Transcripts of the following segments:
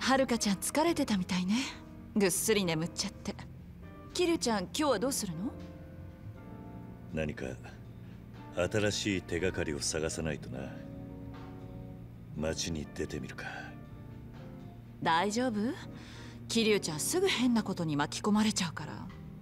はるかちゃん疲れてたみたいね。ぐっすり眠っちゃって。キリュウちゃん今日はどうするの？ 何か新しい手がかりを探さないとな。街に出てみるか。 大丈夫？キリュウちゃんすぐ変なことに巻き込まれちゃうから。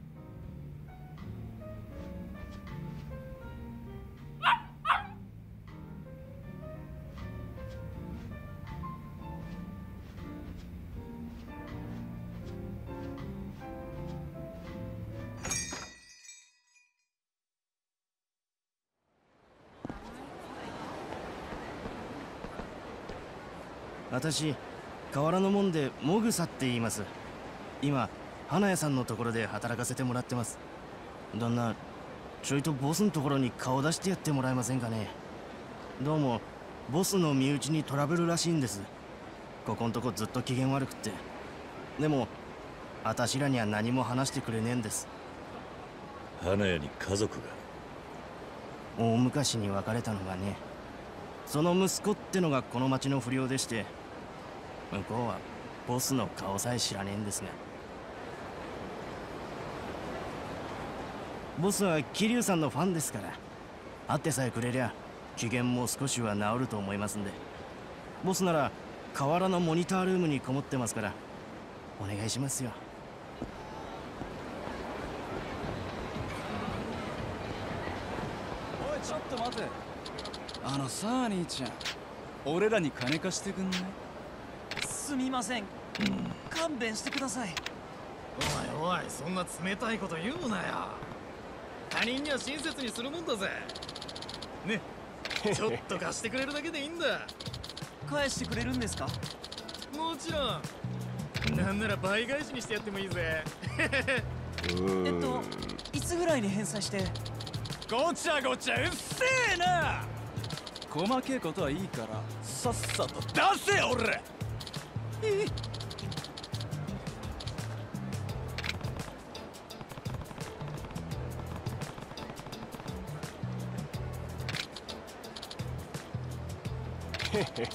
私、河原の門でモグサって言います。今、花屋さんのところで働かせてもらってます。旦那、ちょいとボスのところに顔出してやってもらえませんかね。どうも、ボスの身内にトラブルらしいんです。ここんとこずっと機嫌悪くって。でも、あたしらには何も話してくれねえんです。 花屋に家族が？ 大昔に別れたのがね。その息子ってのがこの町の不良でして、向こうはボスの顔さえ知らねえんですが。ボスは桐生さんのファンですから、会ってさえくれりゃ機嫌も少しは治ると思いますんで。ボスなら河原のモニタールームにこもってますからお願いしますよ。 おい、ちょっと待て。さあ兄ちゃん、俺らに金貸してくんない？ すみません、勘弁してください。 おいおい、そんな冷たいこと言うなよ。他人には親切にするもんだぜ。ね、ちょっと貸してくれるだけでいいんだ。 返してくれるんですか？ もちろん。なんなら倍返しにしてやってもいいぜ。 いつぐらいに返済して？ ごちゃごちゃうっせえな。細けえことはいいからさっさと出せよ俺。 へへへ。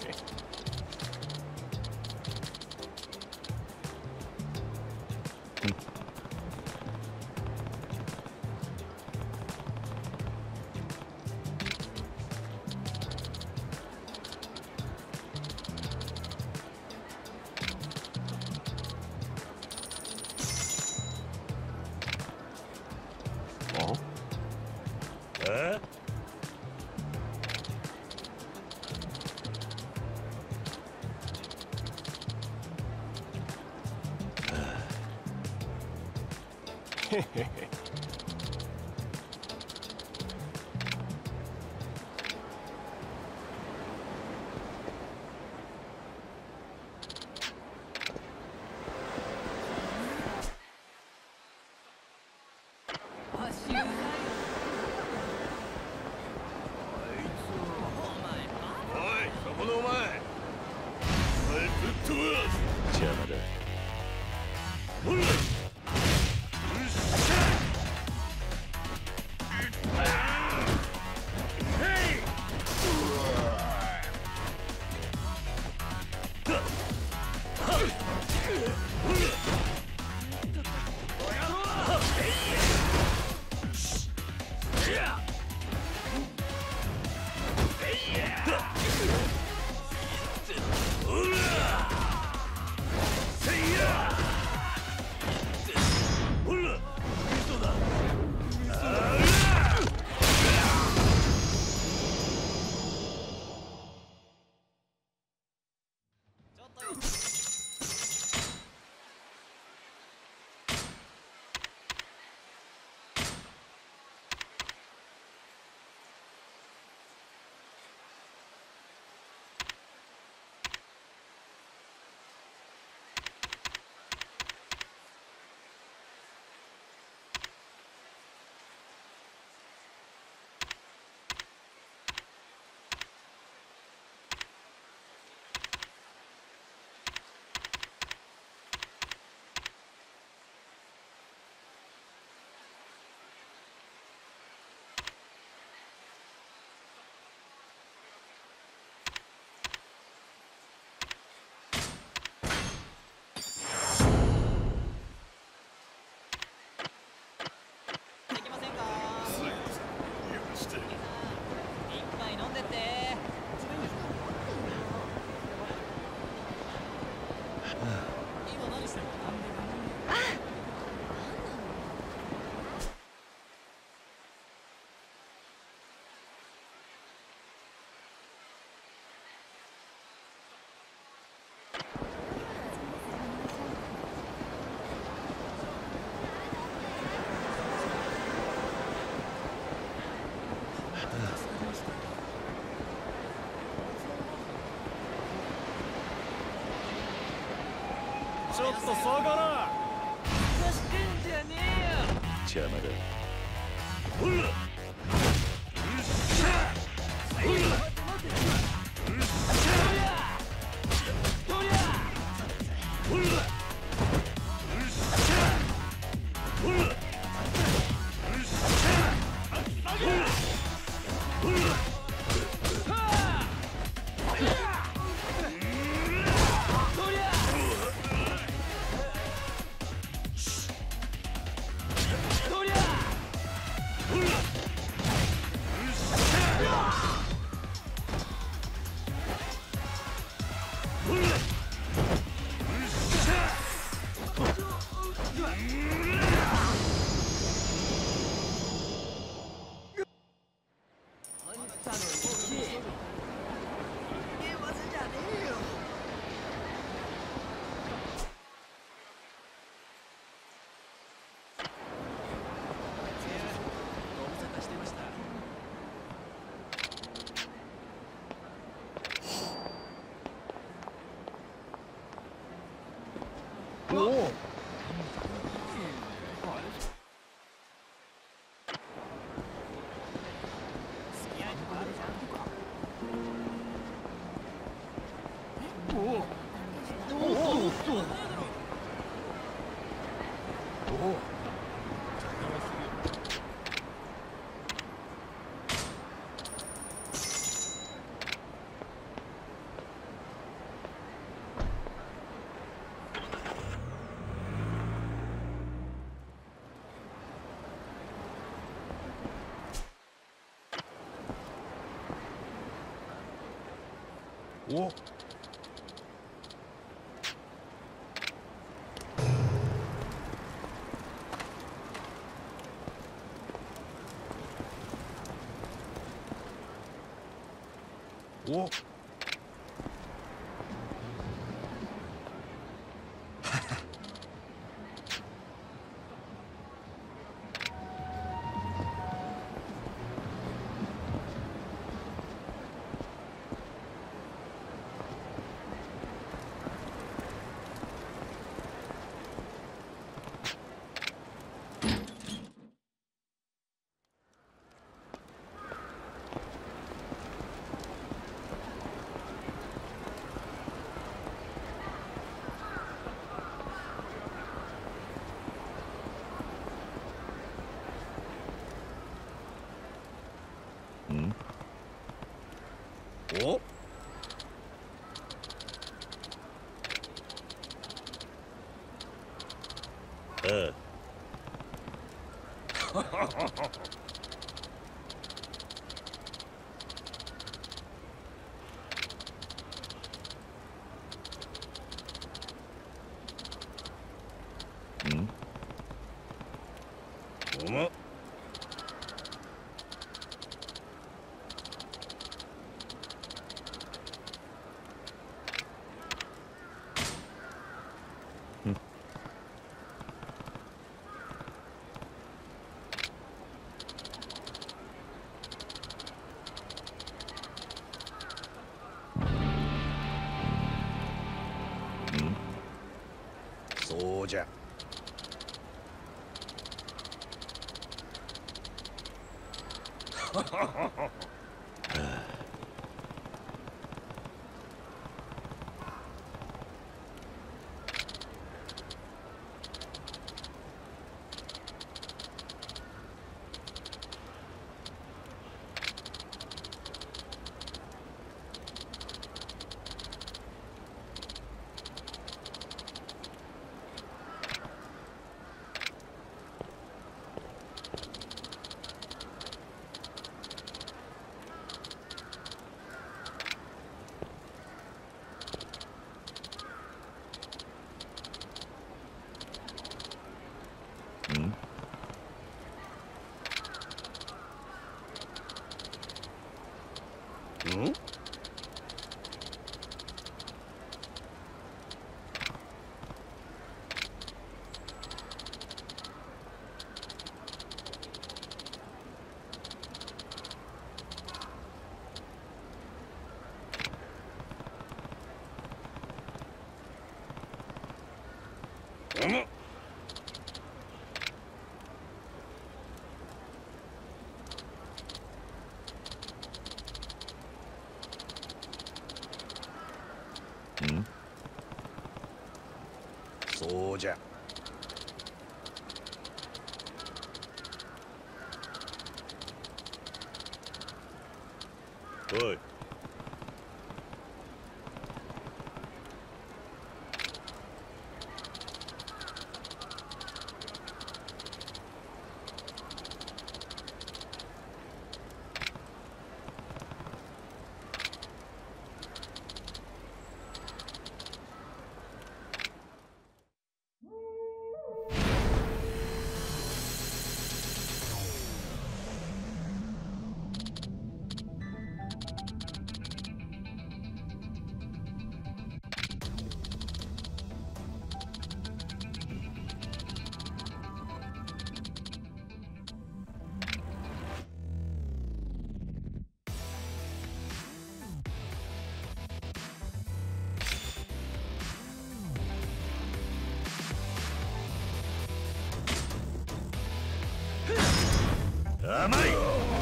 ちょっと下がら。 してんじゃねえよ。 邪魔だ。 ほら。うっしゃ。 待て待て。 うっしゃ。 とりゃ。 ほら。うっしゃ。ほら。うっしゃ。ほら。ほら。お。お。お。 ああ。おま。そうじゃ。 そうじゃ。 おい。甘い。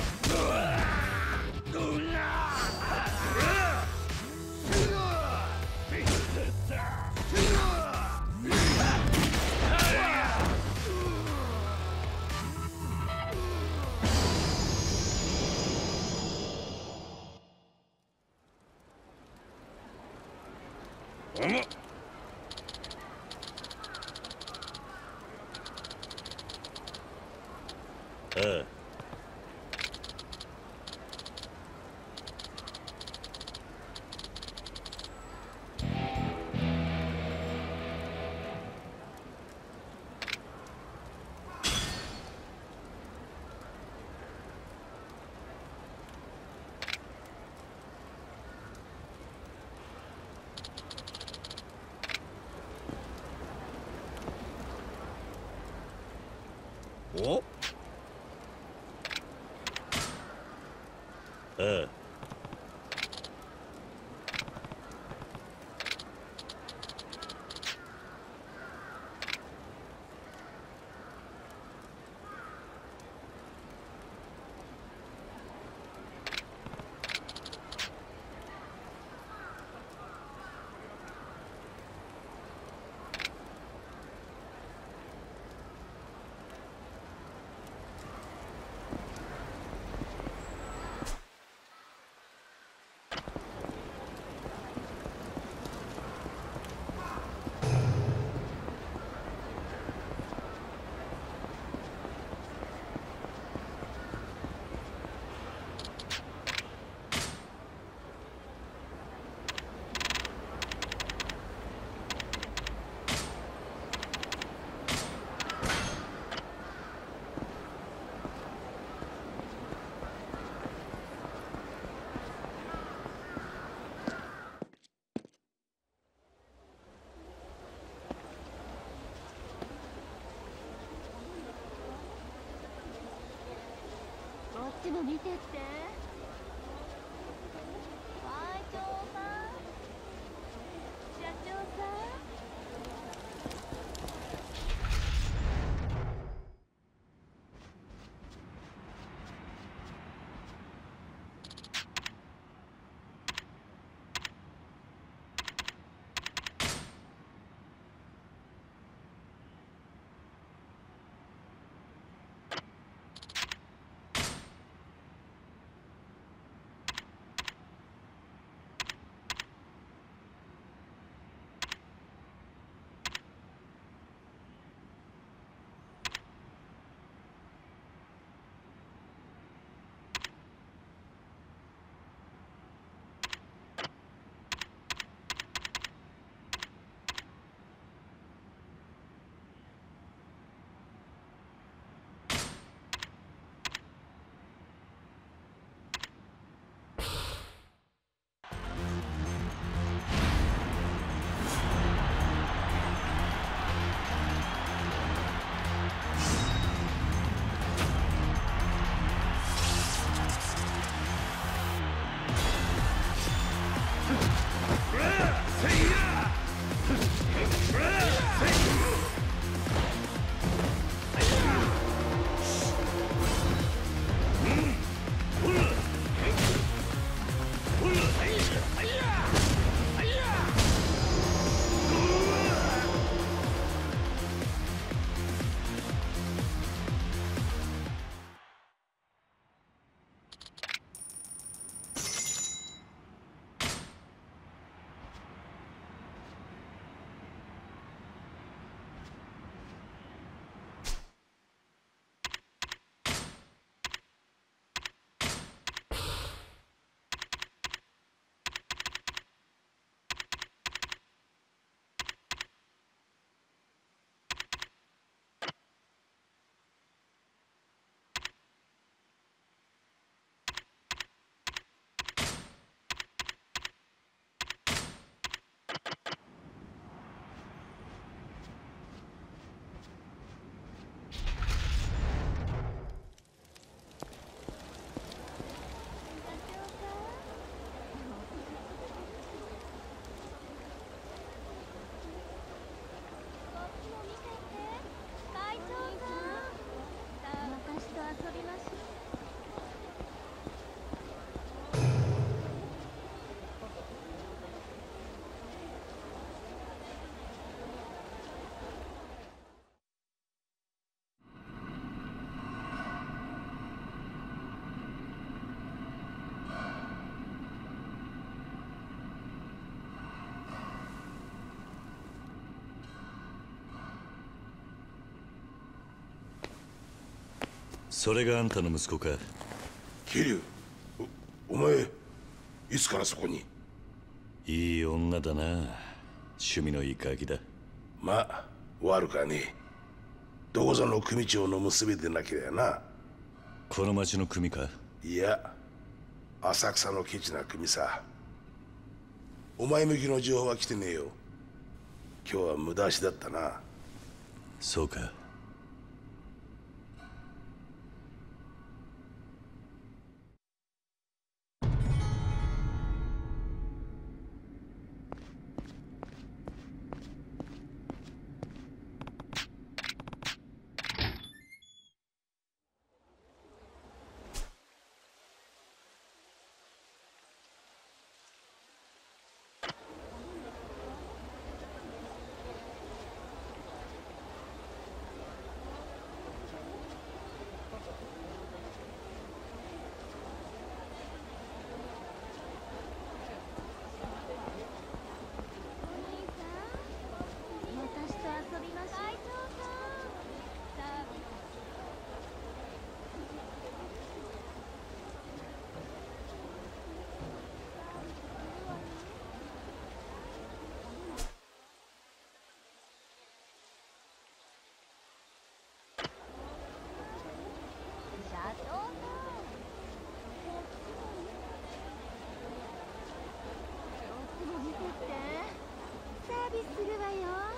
ああ。 お？ ああ。 こっちも見てって。会長さん、社長さん。 それがあんたの息子か。 桐生、お前いつからそこに？ いい女だな。趣味のいいガキだ。 まあ悪かねえ。どこぞの組長の娘でなけりゃな。 この町の組か？ いや、浅草のケチな組さ。お前向きの情報は来てねえよ。今日は無駄足だったな。 そうか。 私と遊びましょう。会長さん。社長さん。こっちも見てって。サービスするわよ。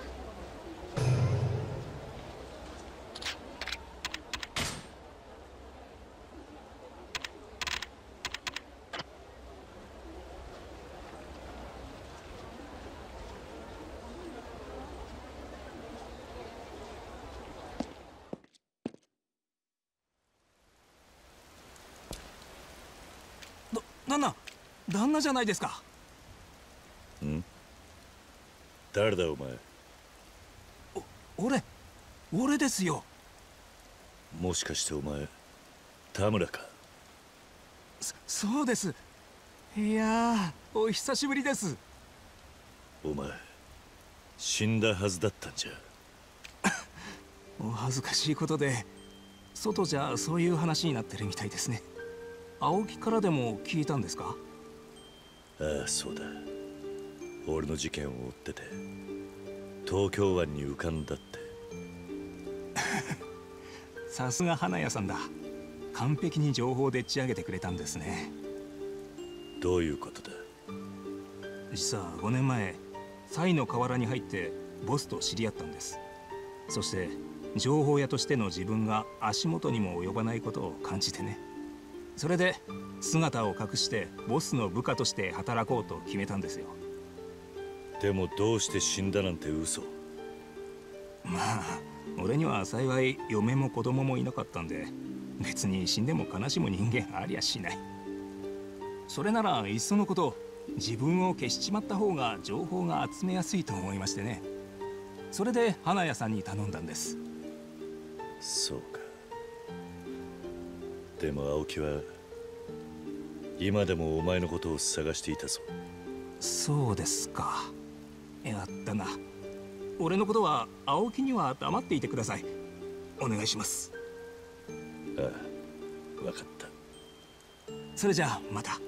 旦那じゃないですか。 ん？誰だお前？ 俺ですよ。 もしかしてお前田村か？ そうです。いやー、お久しぶりです。 お前死んだはずだったんじゃ。 お恥ずかしいことで外じゃそういう話になってるみたいですね。青木からでも聞いたんですか？ ああ、そうだ。俺の事件を追ってて東京湾に浮かんだって。 さすが花屋さんだ。完璧に情報をでっち上げてくれたんですね。 どういうことだ？ 実は5年前サイの河原に入ってボスと知り合ったんです。そして情報屋としての自分が足元にも及ばないことを感じてね。それで姿を隠してボスの部下として働こうと決めたんですよ。 でもどうして死んだなんて嘘。 まあ俺には幸い嫁も子供もいなかったんで、別に死んでも悲しむ人間ありゃしない。それならいっそのこと自分を消しちまった方が情報が集めやすいと思いましてね。それで花屋さんに頼んだんです。 そうか。でも青木は今でもお前のことを探していたぞ。 そうですか。やったな。俺のことは青木には黙っていてください。お願いします。 ああ、分かった。 それじゃあまた。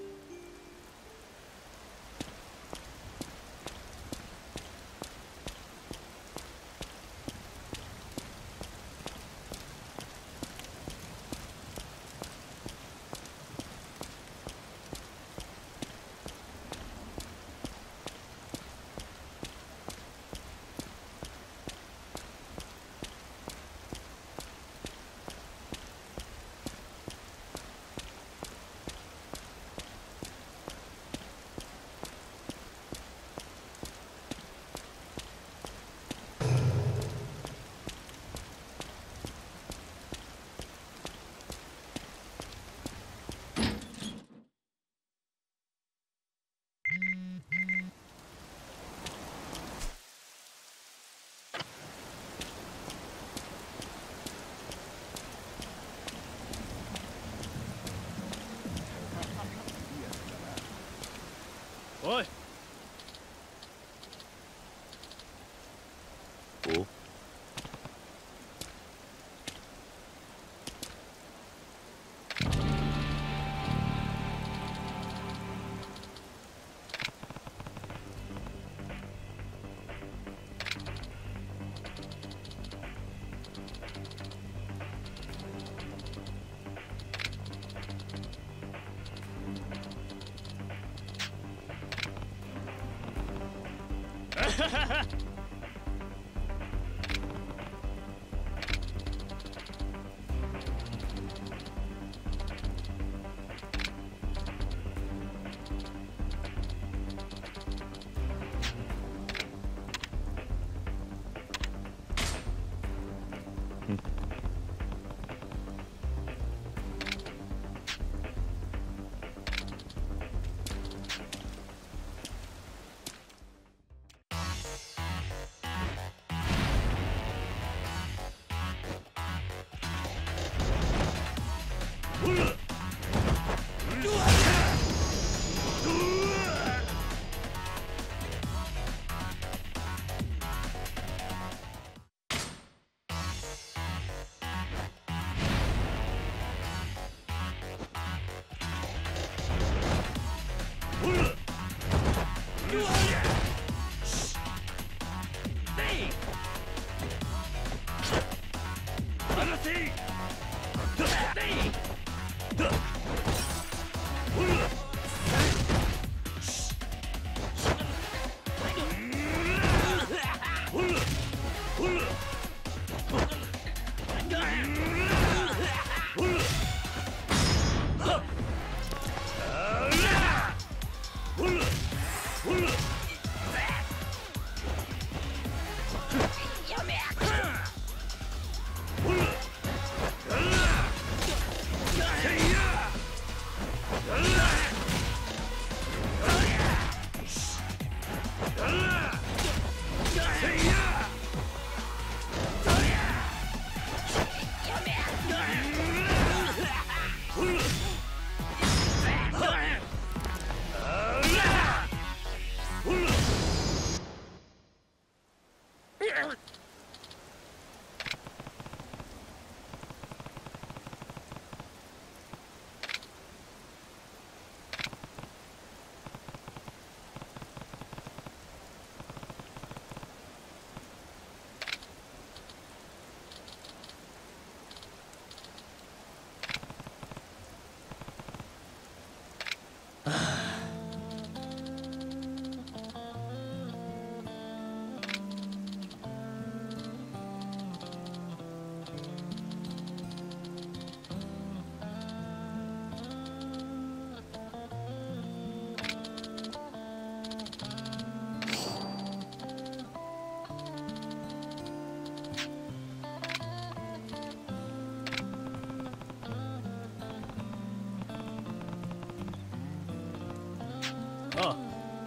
あ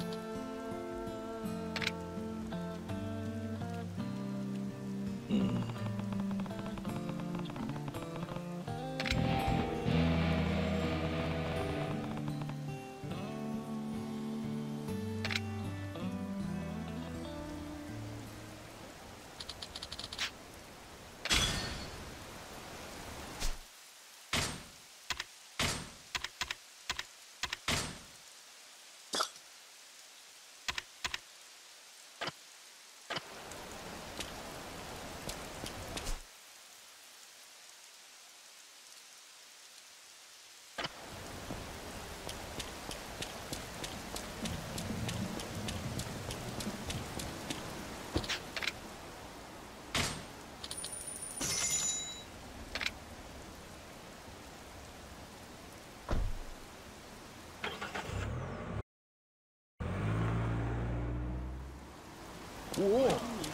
おお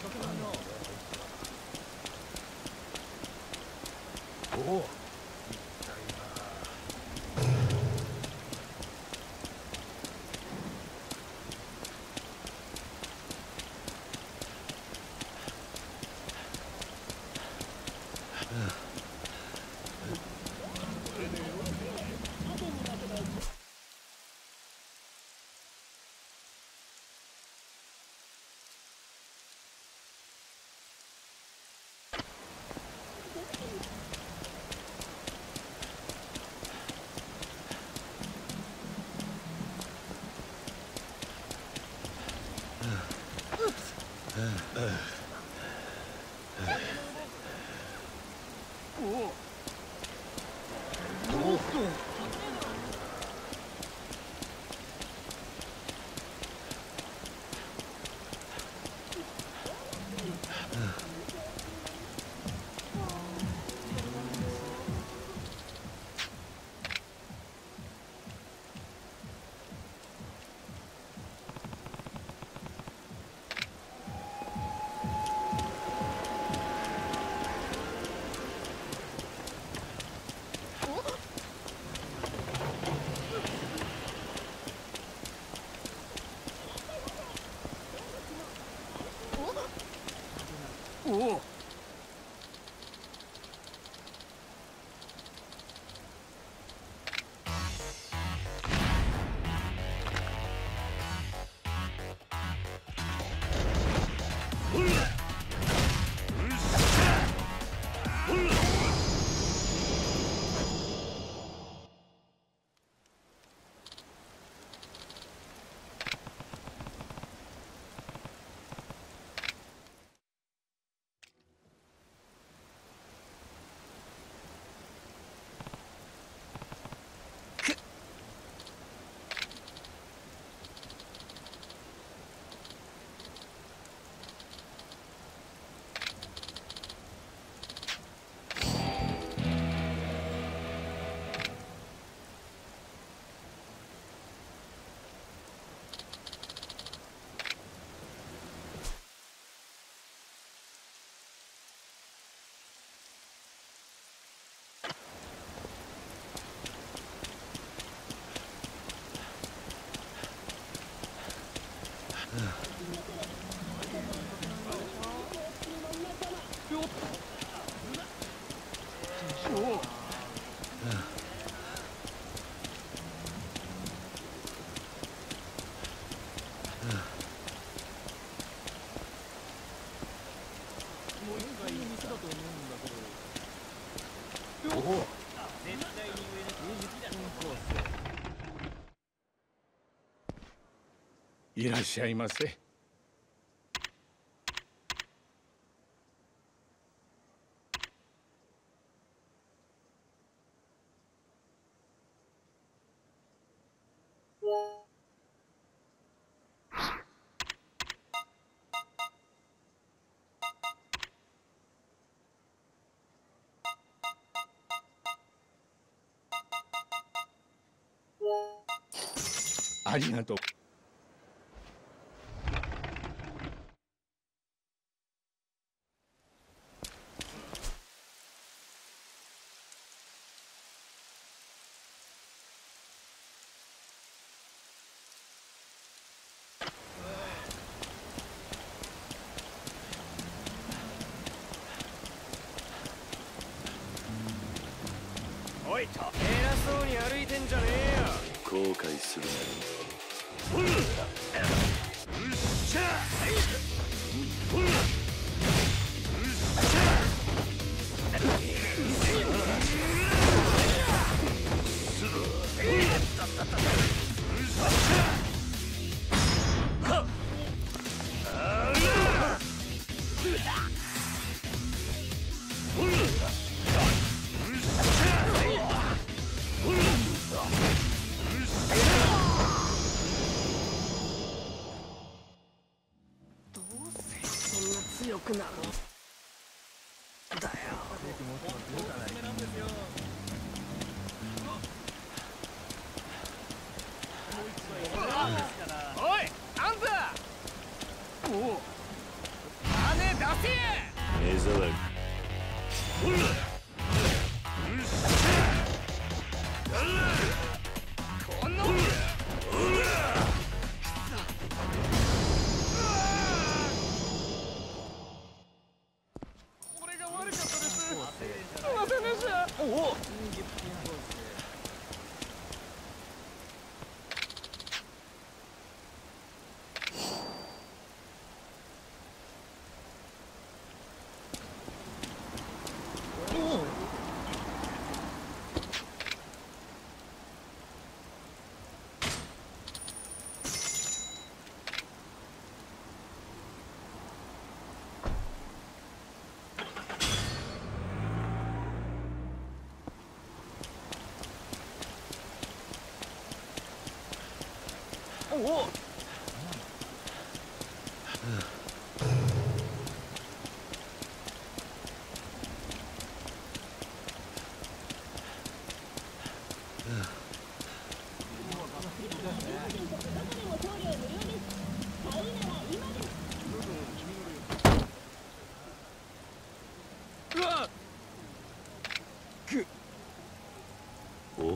おおいらっしゃいませ。ありがとう。 おい、偉そうに歩いてんじゃねえよ。 後悔するな強くなるだよ。おい、あんた。おお、金出せ。 目障り。 このおお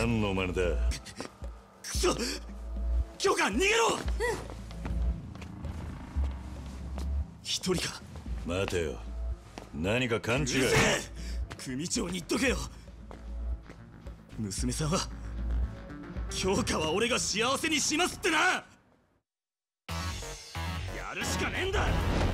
何の真似だ。 くそ、教官逃げろ。一人か。 待てよ、何か勘違い。 組長に言っとけよ。娘さんは教科は俺が幸せにしますってな。やるしかねえんだ。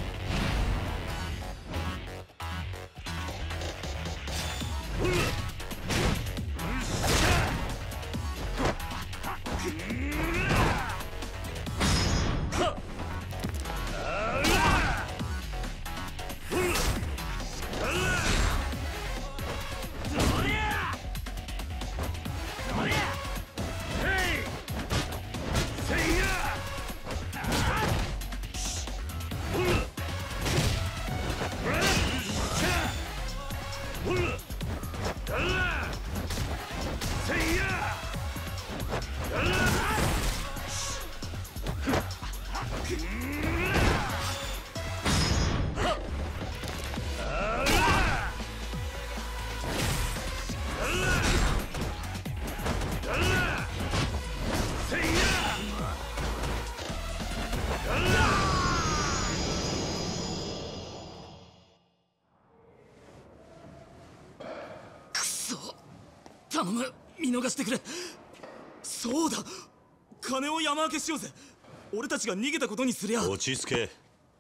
頼む、見逃してくれ。そうだ、金を山分けしようぜ。俺たちが逃げたことにすりゃ。 落ち着け。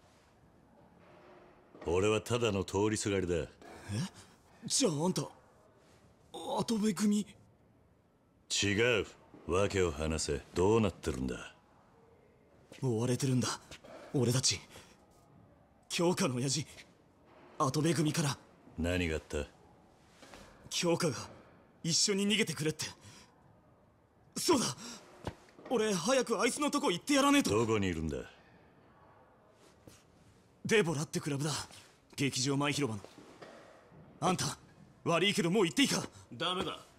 俺はただの通りすがりだ。 え？じゃああんた跡部組？ 違う。訳を話せ。どうなってるんだ。 追われてるんだ俺たち。京香の親父跡部組から何があった。 京香が一緒に逃げてくれって。そうだ、俺早くあいつのとこ行ってやらねえと。 どこにいるんだ。 デボラってクラブだ、劇場前広場の。あんた悪いけどもう行っていいか。 ダメだ。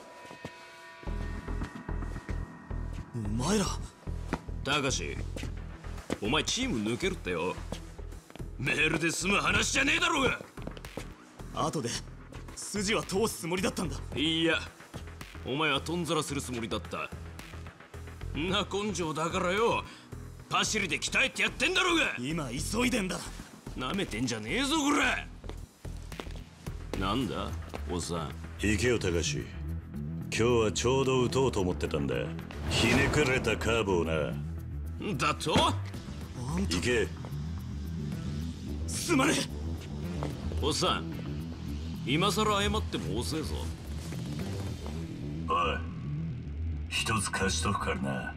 お前ら。 たかし、お前チーム抜けるってよ。メールで済む話じゃねえだろうが。 後で筋は通すつもりだったんだ。 いや、お前はとんざらするつもりだった。んな根性だからよ、パシリで鍛えてやってんだろうが。 今急いでんだ。 なめてんじゃねえぞこら。なんだおっさん。 行けよ高志。今日はちょうど打とうと思ってたんだ。ひねくれたカーブをな。 だと行け。 すまねえ。 おっさん、今さら謝っても遅えぞ。 おい、一つ貸しとくからな。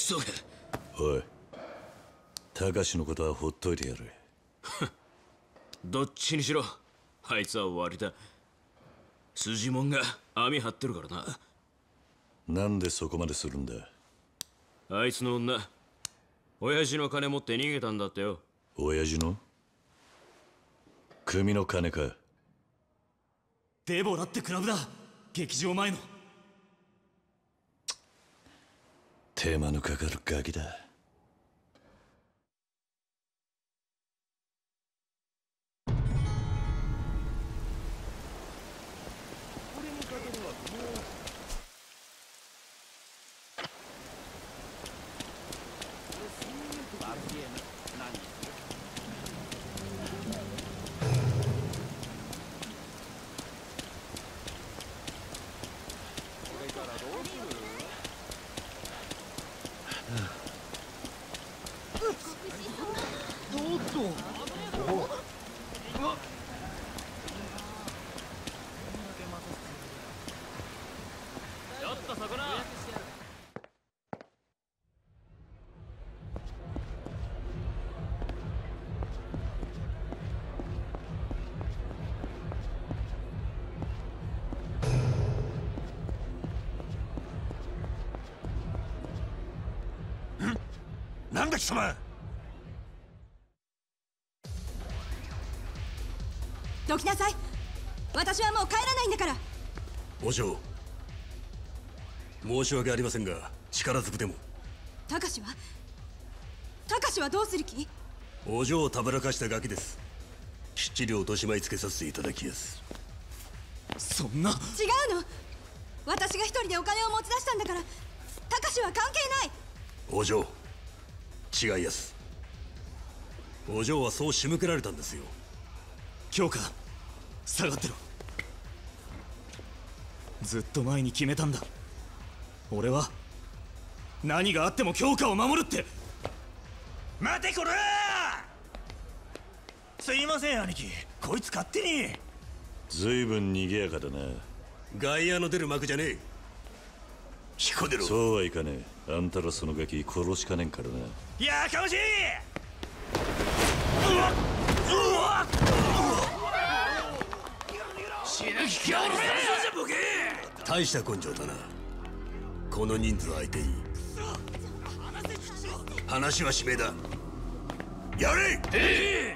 ソが。 おい、高志のことはほっといてやる。 どっちにしろあいつは終わりだ。筋もんが網張ってるからな。 なんでそこまでするんだ？ あいつの女、親父の金持って逃げたんだってよ。 親父の？組の金か？ デボラってクラブだ、劇場前の。 手間のかかるガキだ。 なんだ貴様。 どきなさい。私はもう帰らないんだから。 お嬢、申し訳ありませんが力ずくでも。 たかしはどうする気？ お嬢をたぶらかしたガキです。きっちり落とし前つけさせていただきやす。 そんな。違うの。私が一人でお金を持ち出したんだから、たかしは関係ない。 お嬢、違いやす。お嬢はそう仕向けられたんですよ。 京香、下がってろ。ずっと前に決めたんだ。俺は何があっても京香を守るって。待てこら！すいません兄貴、こいつ勝手に。 ずいぶん賑やかだな。 外野の出る幕じゃねえ。引っ込んでろ。 そうはいかねえ。あんたらそのガキ殺しかねんからな。 やかましい！ 死ぬ気か。大した根性だな、この人数相手に。話は指名だ。やれ！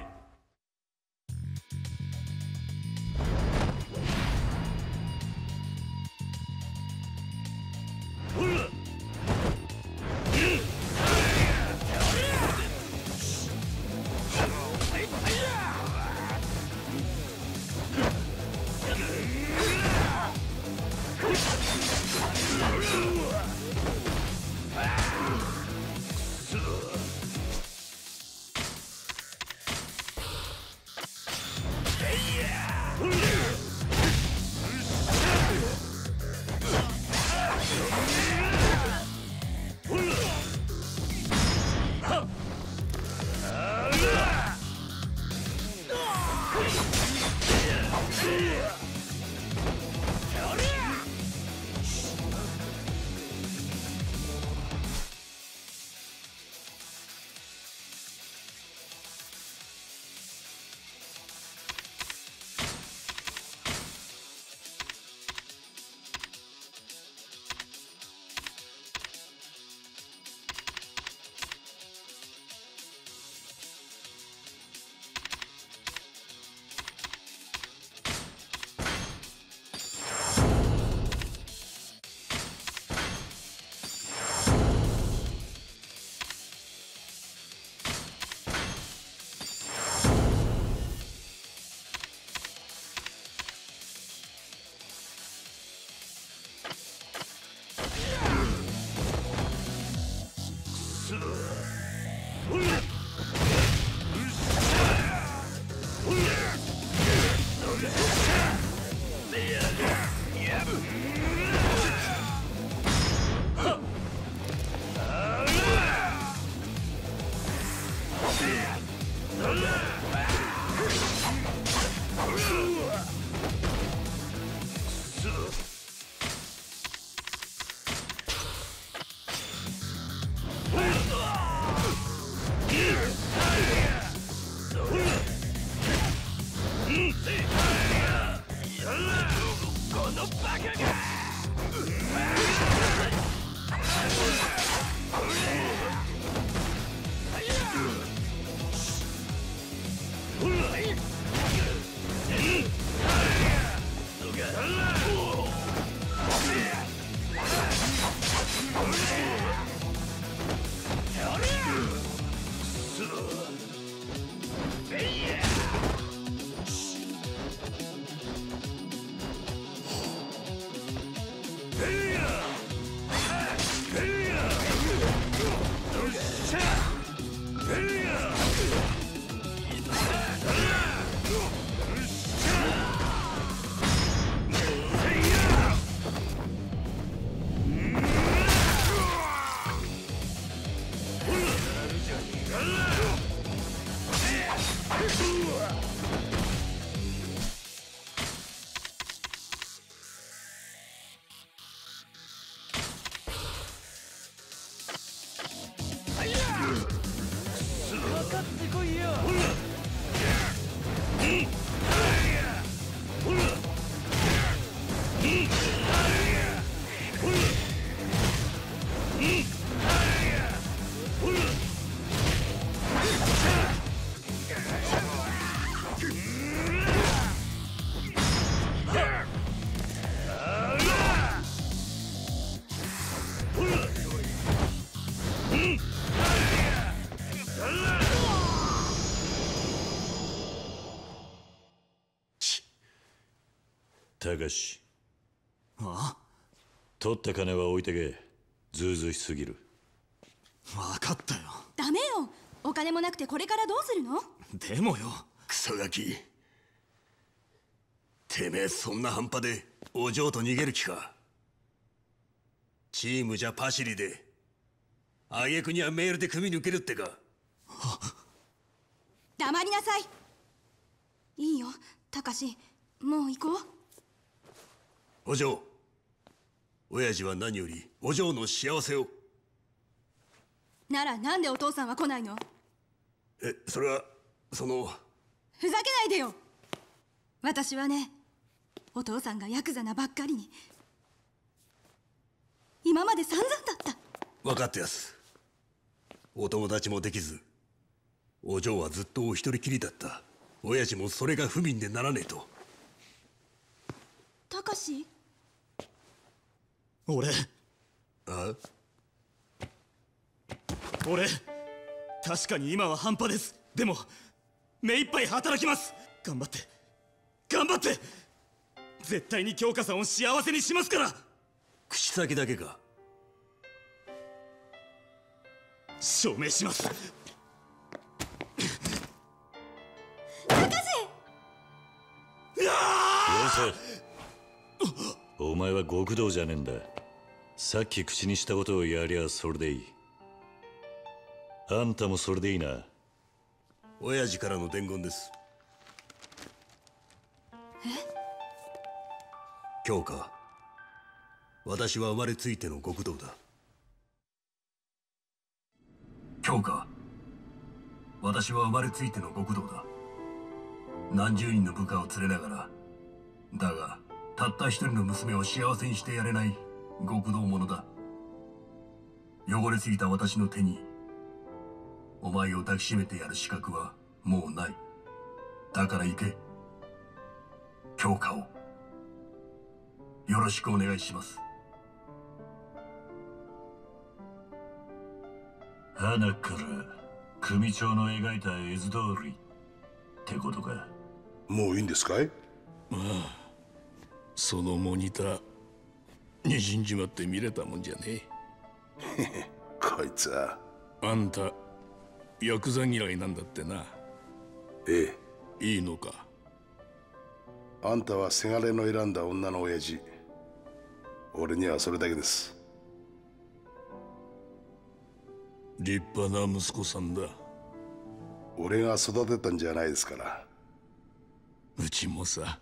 たかし、 あ？ 取った金は置いてけ。ずうずうしすぎる。 分かったよ。 ダメよ。お金もなくてこれからどうするの？ でもよ。 クソガキ、てめえそんな半端でお嬢と逃げる気か。チームじゃパシリで、挙句にはメールで組抜けるってか。 黙りなさい。いいよ、たかし、もう行こう。 お嬢、親父は何よりお嬢の幸せを。 ならなんでお父さんは来ないの？ それはふざけないでよ。私はね、お父さんがヤクザなばっかりに今まで散々だった。 分かってやす。お友達もできず、お嬢はずっとお一人きりだった。親父もそれが不憫でならねえと。 たかし、 俺確かに今は半端です。でも目いっぱい働きます。頑張って絶対に京香さんを幸せにしますから。 口先だけか。 証明します。 たかし！ よせ。お前は極道じゃねえんだ。さっき口にしたことをやりゃそれでいい。あんたもそれでいいな。 親父からの伝言です。京香、私は生まれついての極道だ。京香、私は生まれついての極道だ。何十人の部下を連れながら、だがたった一人の娘を幸せにしてやれない極道者だ。汚れすぎた私の手にお前を抱きしめてやる資格はもうない。だから行け。京香をよろしくお願いします。 花から組長の描いた絵図通りってことか。 もういいんですかい？ そのモニターにじんじまって見れたもんじゃねえ。こいつは。 あんたヤクザ嫌いなんだってな。 ええ。いいのか。 あんたはせがれの選んだ女の親父。俺にはそれだけです。 立派な息子さんだ。 俺が育てたんじゃないですから。 うちもさ。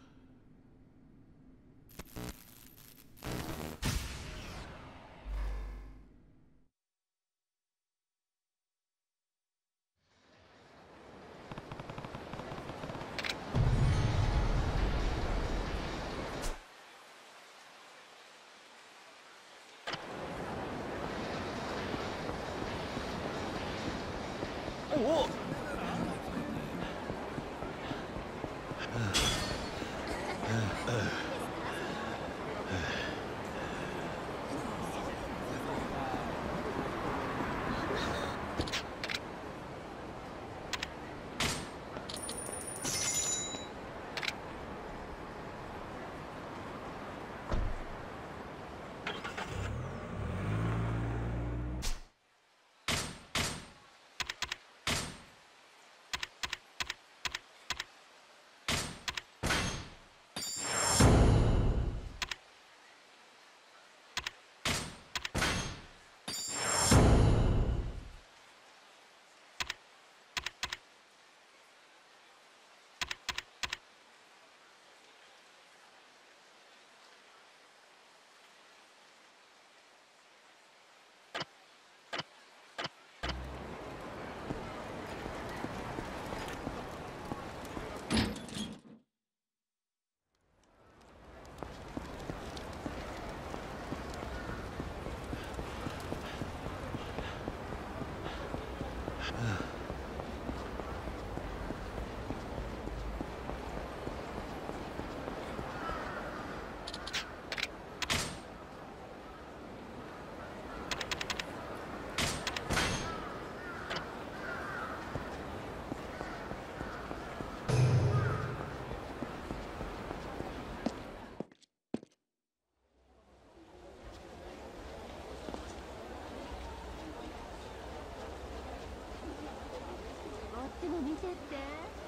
見てって。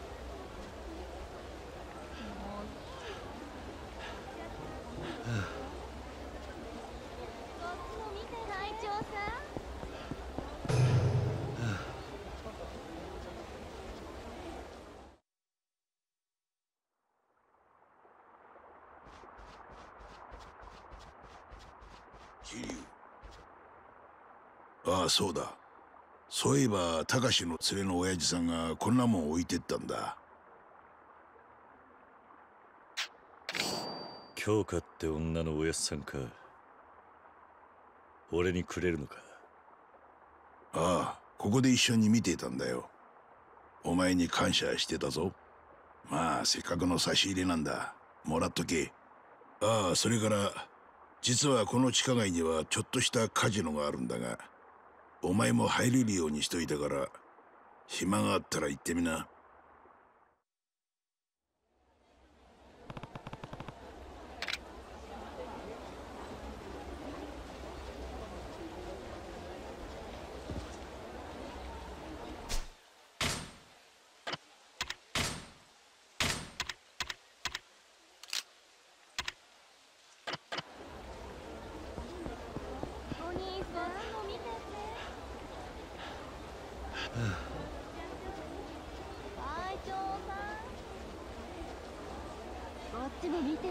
もういい。こっちも見て隊長さん。 桐生。ああ、そうだ。そういえば高志の連れの親父さんがこんなもん置いてったんだ。 京香って女のおやっさんか。俺にくれるのか。 ああ、ここで一緒に見ていたんだよ。お前に感謝してたぞ。まあせっかくの差し入れなんだ。もらっとけ。ああ、それから実はこの地下街にはちょっとしたカジノがあるんだが、お前も入れるようにしといたから、暇があったら行ってみな。 お兄さんも見てって。隊長さん。こっちも見てって。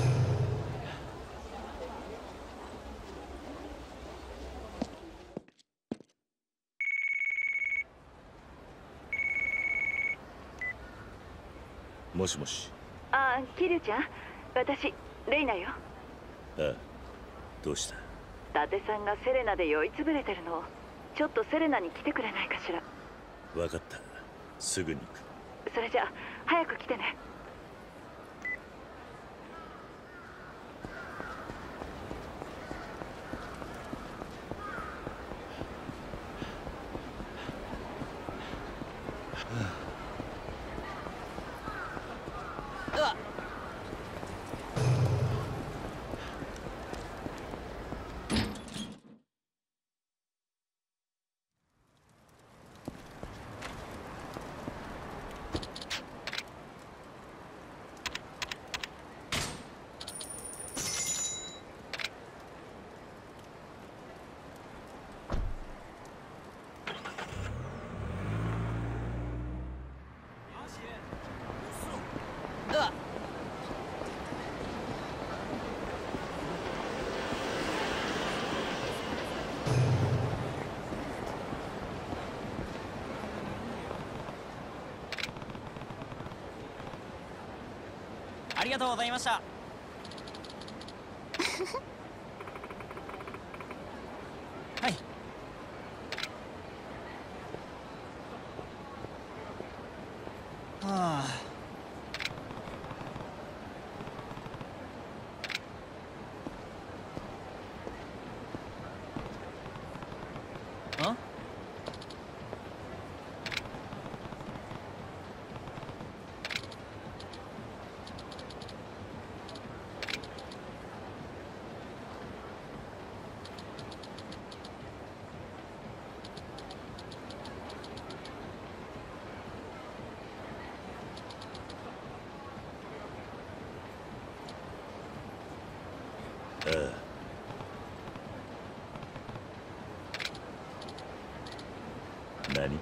もしもし。 ああ、キリュウちゃん、私レイナよ。 ああ、どうした。 伊達さんがセレナで酔いつぶれてるの。ちょっとセレナに来てくれないかしら。 分かった、すぐに行く。 それじゃあ早く来てね。 ありがとうございました。はい。はあ。ん？ ああ。何？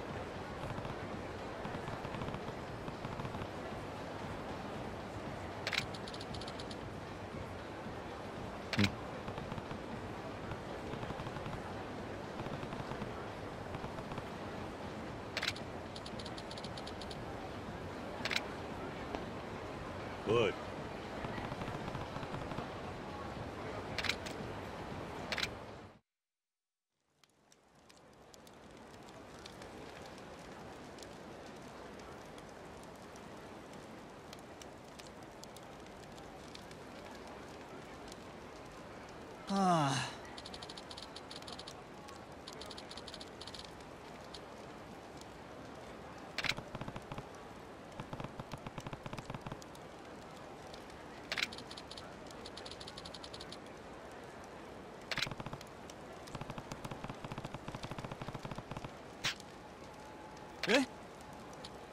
おい。 はあ。え？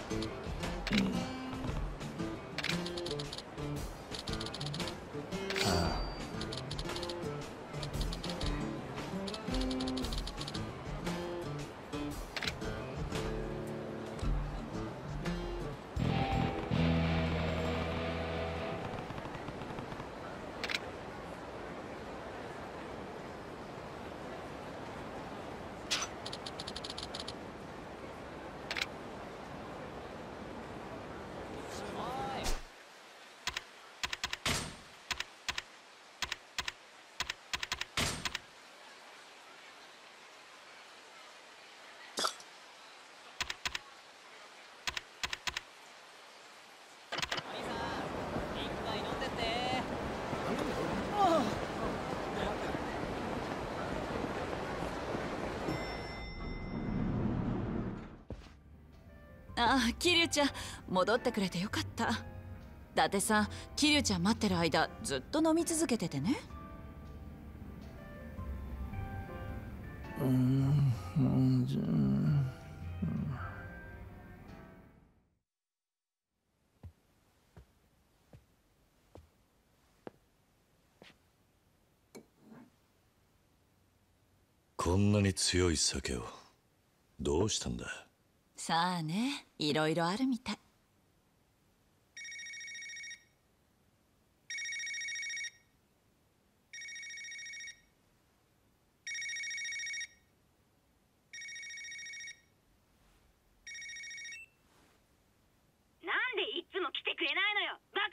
ああ、桐生ちゃん戻ってくれてよかった。伊達さん、桐生ちゃん待ってる間ずっと飲み続けててね。 こんなに強い酒をどうしたんだ。 さあね、いろいろあるみたい。 なんでいつも来てくれないのよ、バ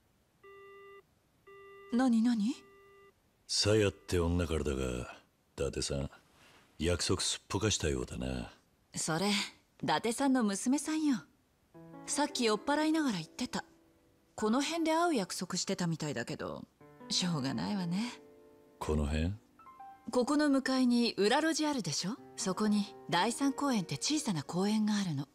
カ。 何何？ さやって女からだが、伊達さん約束すっぽかしたようだな。 それ伊達さんの娘さんよ。さっき酔っ払いながら言ってた。この辺で会う約束してたみたいだけど、しょうがないわね。 この辺？ ここの向かいに裏路地あるでしょ。そこに第三公園って小さな公園があるの。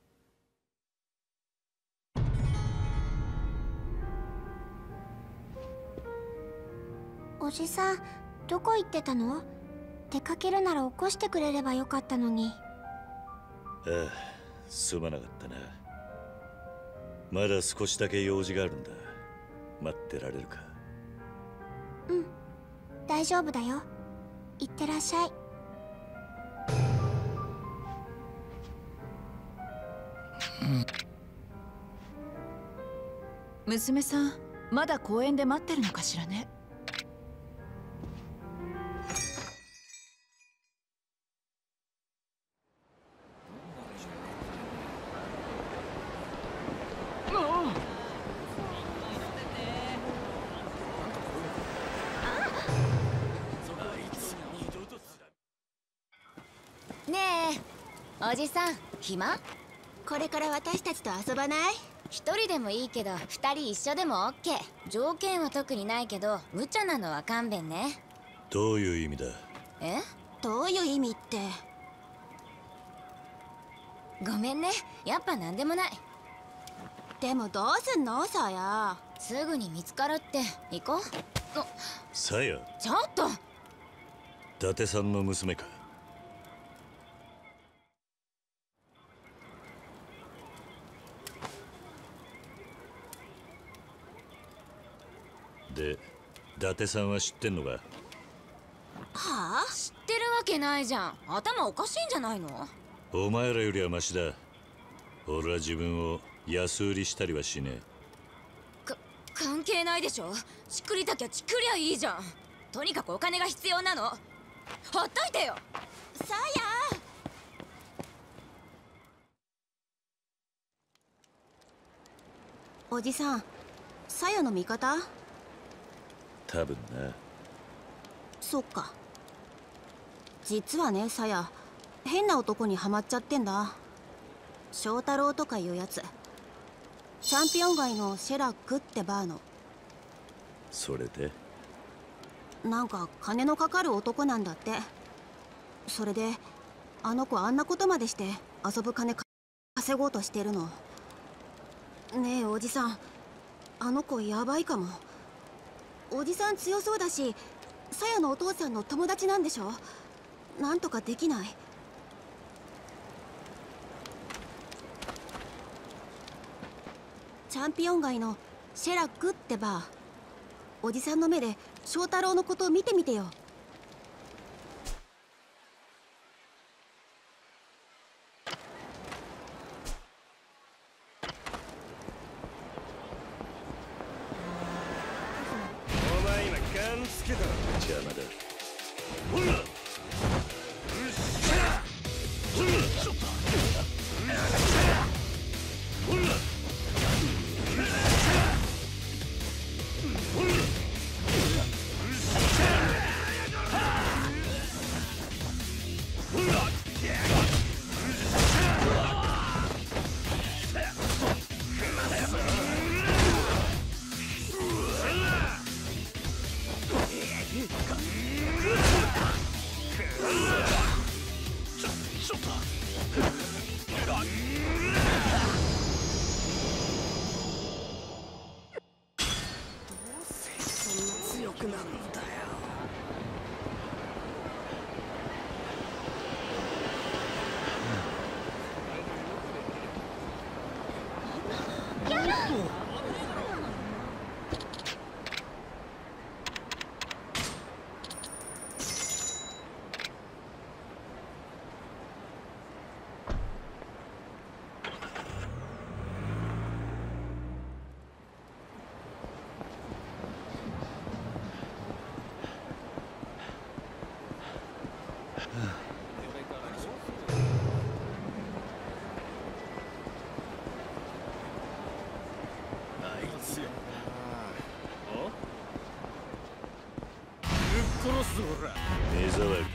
おじさん、どこ行ってたの？出かけるなら起こしてくれればよかったのに。 ああ、すまなかったな。まだ少しだけ用事があるんだ。待ってられるか？ うん、大丈夫だよ。いってらっしゃい。 娘さん、まだ公園で待ってるのかしらね。 ねえ、おじさん、暇？これから私たちと遊ばない？一人でもいいけど、二人一緒でもオッケー。条件は特にないけど、無茶なのは勘弁ね。 どういう意味だ？ え？どういう意味って。ごめんね、やっぱなんでもない。でもどうすんの、さや。すぐに見つかるって。行こう。 さや？ ちょっと。 伊達さんの娘か？で、伊達さんは知ってんのか？ はあ？知ってるわけないじゃん。頭おかしいんじゃないの？ お前らよりはマシだ。俺は自分を安売りしたりはしねえ。 関係ないでしょ。チクりたきゃチクりゃいいじゃん。とにかくお金が必要なの。ほっといてよ、さや。おじさん、さやの味方？ 多分な。 そっか。実はね、さや、変な男にはまっちゃってんだ。翔太郎とかいうやつ。チャンピオン街のシェラックってバーの。 それで？ なんか金のかかる男なんだって。それであの子あんなことまでして遊ぶ金稼ごうとしてるの。ねえおじさん、あの子やばいかも。おじさん強そうだし、さやのお父さんの友達なんでしょ。なんとかできない？ チャンピオン街のシェラックってバー。おじさんの目で翔太郎のことを見てみてよ。 お前今ガンつけたら邪魔だ。 ほら強くなるんだよ。あいつおぶっ殺すほら目障り。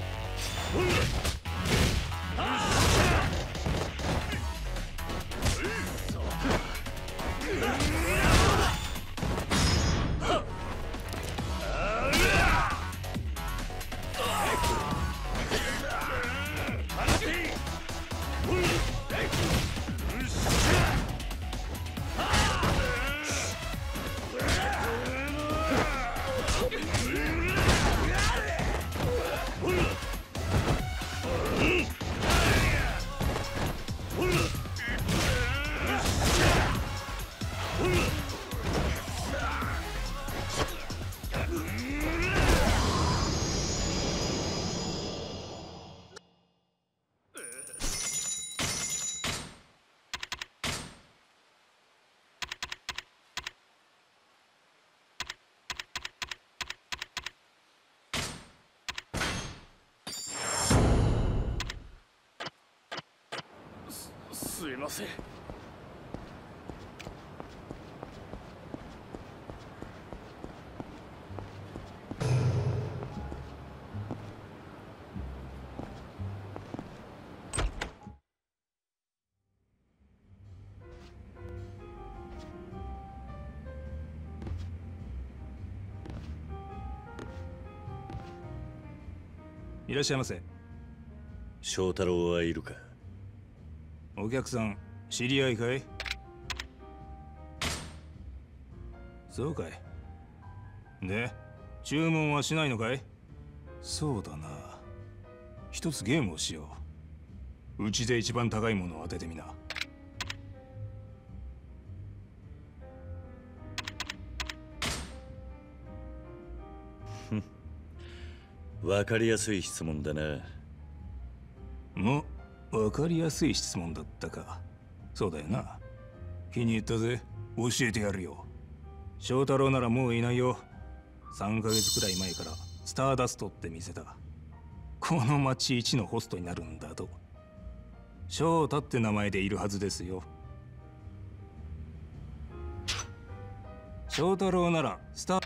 すいません。 いらっしゃいませ。 翔太郎はいるか？ お客さん、知り合いかい？そうかい。で、注文はしないのかい？そうだな。一つゲームをしよう。うちで一番高いものを当ててみな。 わかりやすい質問だな。 わかりやすい質問だったか。そうだよな。気に入ったぜ。教えてやるよ。翔太郎ならもういないよ。3ヶ月くらい前からスターダストって店だ。この町一のホストになるんだと。翔太って名前でいるはずですよ。翔太郎ならスター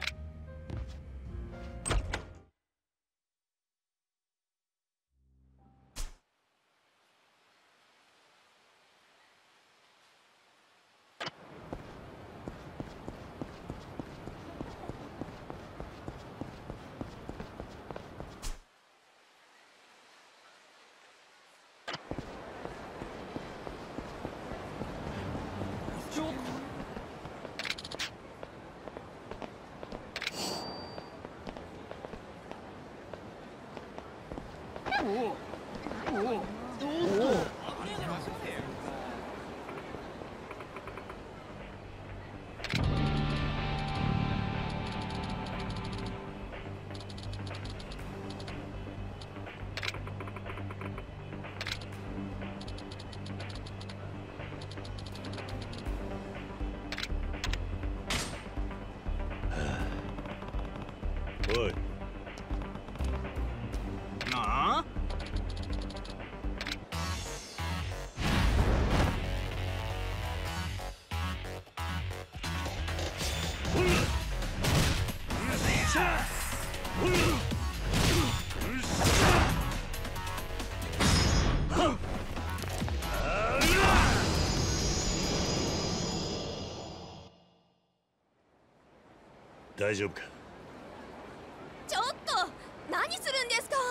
大丈夫か？ ちょっと何するんですか？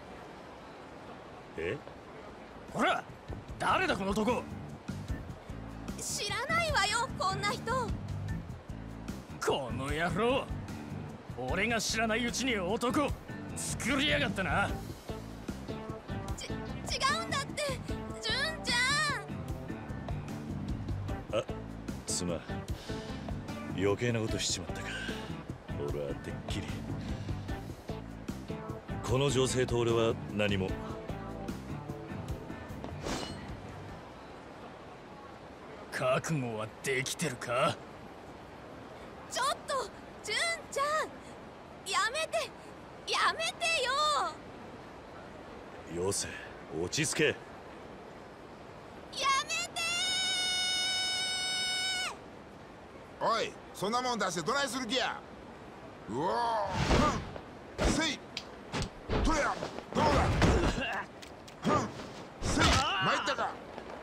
え？ ほら、誰だこの男。 知らないわよ、こんな人。 この野郎、俺が知らないうちに男作りやがったな。 違うんだって、純ちゃん。 あ、すまん。余計なことしちまったか。俺はてっきり。この女性と俺は何も。 覚悟はできてるか？ ちょっと純ちゃん、やめてよ。 よせ、落ち着け。 やめておい、そんなもん出してどないする気や。うおー、せいとや、どうだ。せい、参ったか。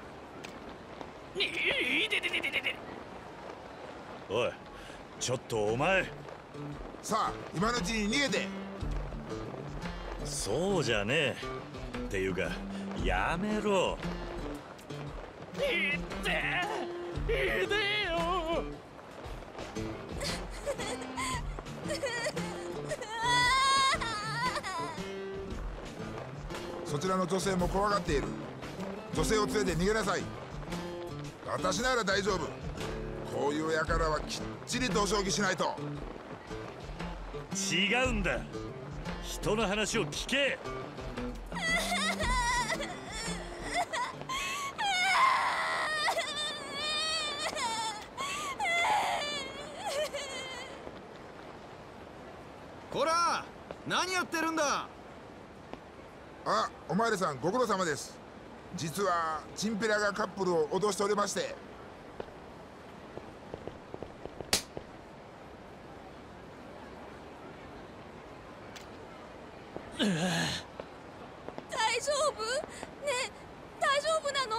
おい、ちょっとお前。 さあ、今のうちに逃げて。 そうじゃねえ。っていうか、やめろ。 いでよ。 そちらの女性も怖がっている。女性を連れて逃げなさい。私なら大丈夫。こういう輩はきっちりとお将棋しないと。 違うんだ。人の話を聞け。 こら、何やってるんだ。 あ、お前らさんご苦労様です。実はチンピラがカップルを脅しておりまして。 大丈夫？ねえ、大丈夫な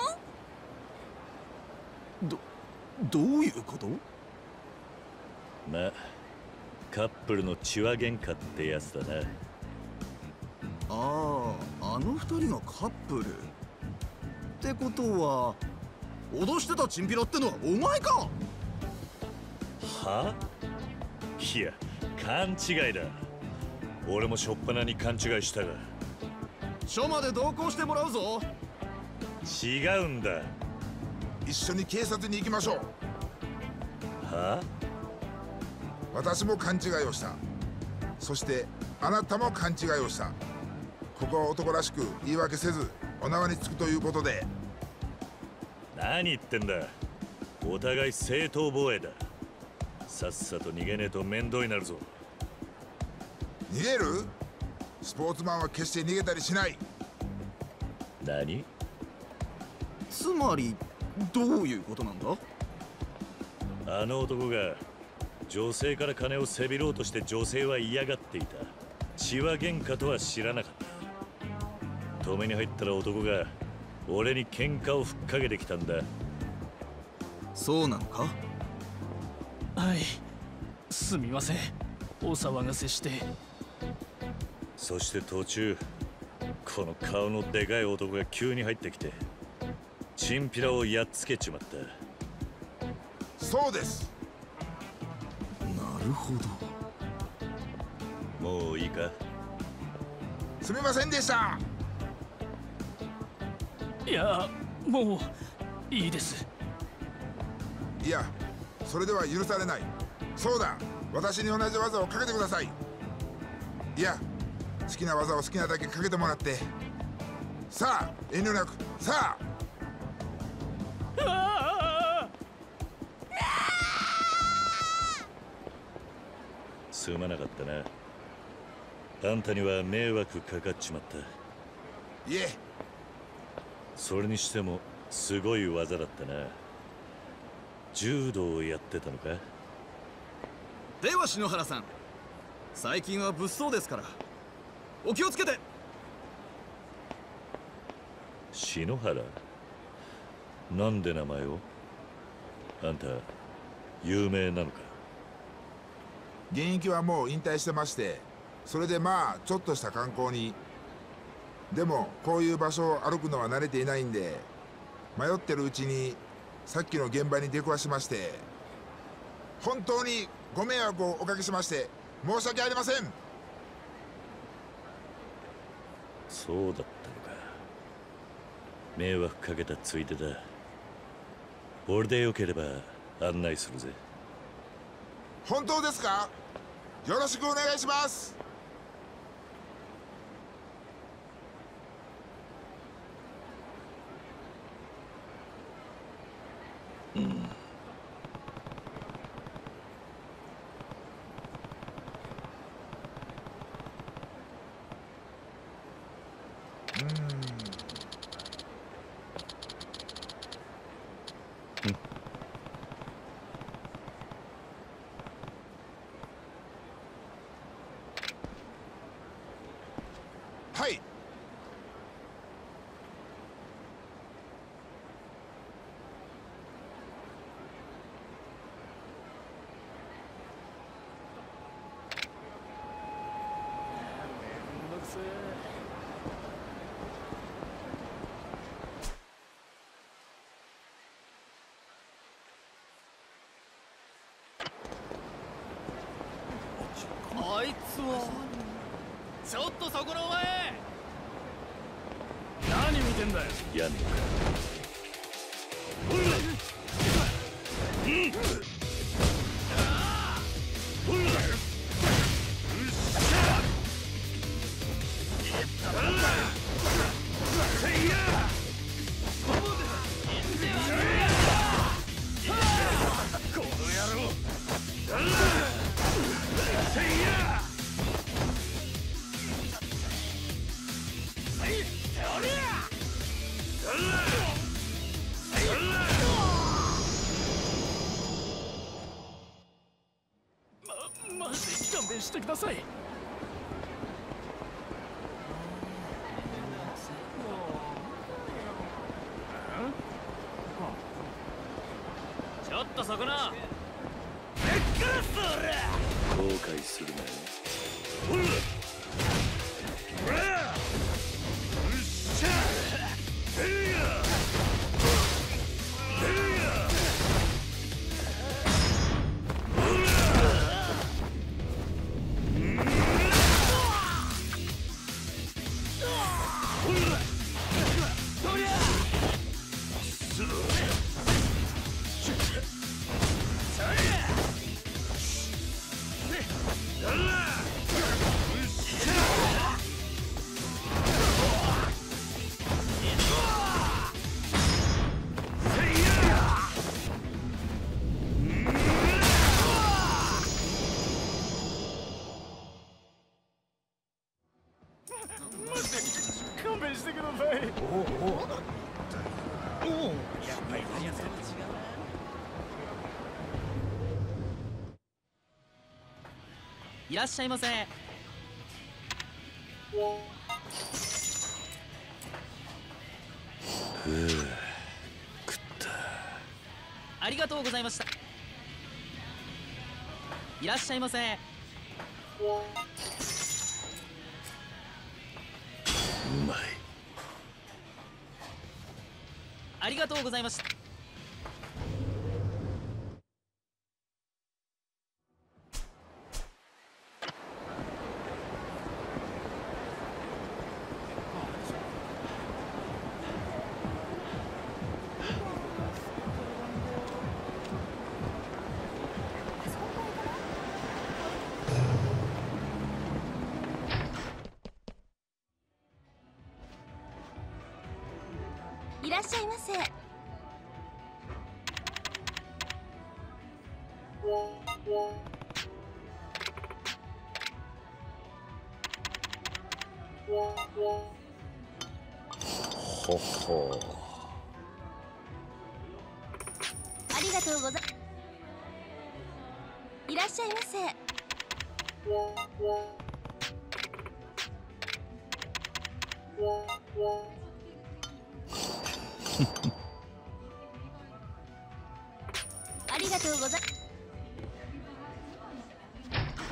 の？ どういうこと？ まあ、カップルの血話喧嘩ってやつだな。 ああ、あの二人がカップルってことは、脅してたチンピラってのはお前か？ は？いや、勘違いだ。俺もしょっぱなに勘違いしたが。 署まで同行してもらうぞ。 違うんだ。 一緒に警察に行きましょう。 は？ 私も勘違いをした。そしてあなたも勘違いをした。ここは男らしく言い訳せずお縄につくということで。 何言ってんだ。お互い正当防衛だ。さっさと逃げねえと面倒になるぞ。 逃げる？スポーツマンは決して逃げたりしない。 何？ つまりどういうことなんだ？ あの男が女性から金をせびろうとして女性は嫌がっていた。血は喧嘩とは知らなかった。止めに入ったら男が俺に喧嘩をふっかけてきたんだ。 そうなのか？ はい、すみません、お騒がせして。 そして途中、この顔のでかい男が急に入ってきてチンピラをやっつけちまった。 そうです。 なるほど。もういいか？ すみませんでした。 いや、もういいです。 いや、それでは許されない。そうだ、私に同じ技をかけてください。いや、好きな技を好きなだけかけてもらって。さあ、遠慮なく。さあ。 すまなかったな。あんたには迷惑かかっちまった。 いえ。 それにしてもすごい技だったな。柔道をやってたのか？ では篠原さん、最近は物騒ですからお気をつけて。 篠原？なんで名前を？あんた有名なのか？ 現役はもう引退してまして、それでまあちょっとした観光に。でもこういう場所を歩くのは慣れていないんで、迷ってるうちにさっきの現場に出くわしまして、本当にご迷惑をおかけしまして申し訳ありません。 そうだったのか。迷惑かけたついでだ。俺でよければ案内するぜ。 本当ですか？よろしくお願いします。はい。 あいつは。ちょっとそこのお前、何見てんだよ。 やんのか。 マジで勘弁してください。 ちょっとそこな。 後悔するなよ。 マジで勘弁してください。やっぱり速さと違うな。 いらっしゃいませ。ありがとうございました。いらっしゃいませ。 うまい。 ありがとうございました。 いらっしゃいませ。 ほほ。 ありがとうございらっしゃいませ。ありがとうござい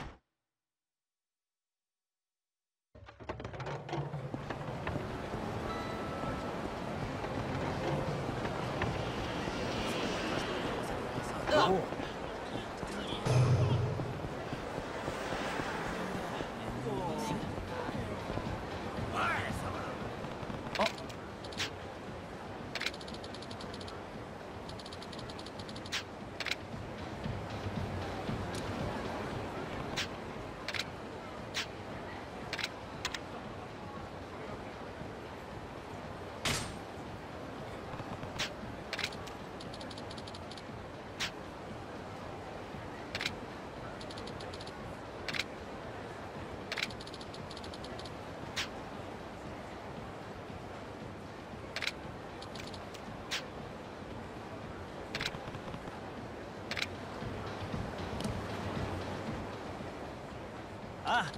あ、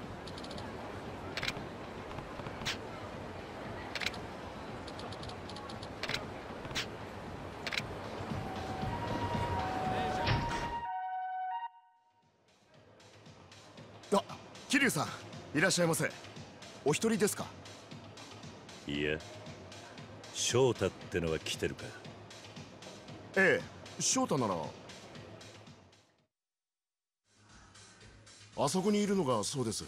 桐生さん、いらっしゃいませ。お一人ですか？ いや、翔太ってのは来てるか？ ええ、翔太なら。あそこにいるのがそうです。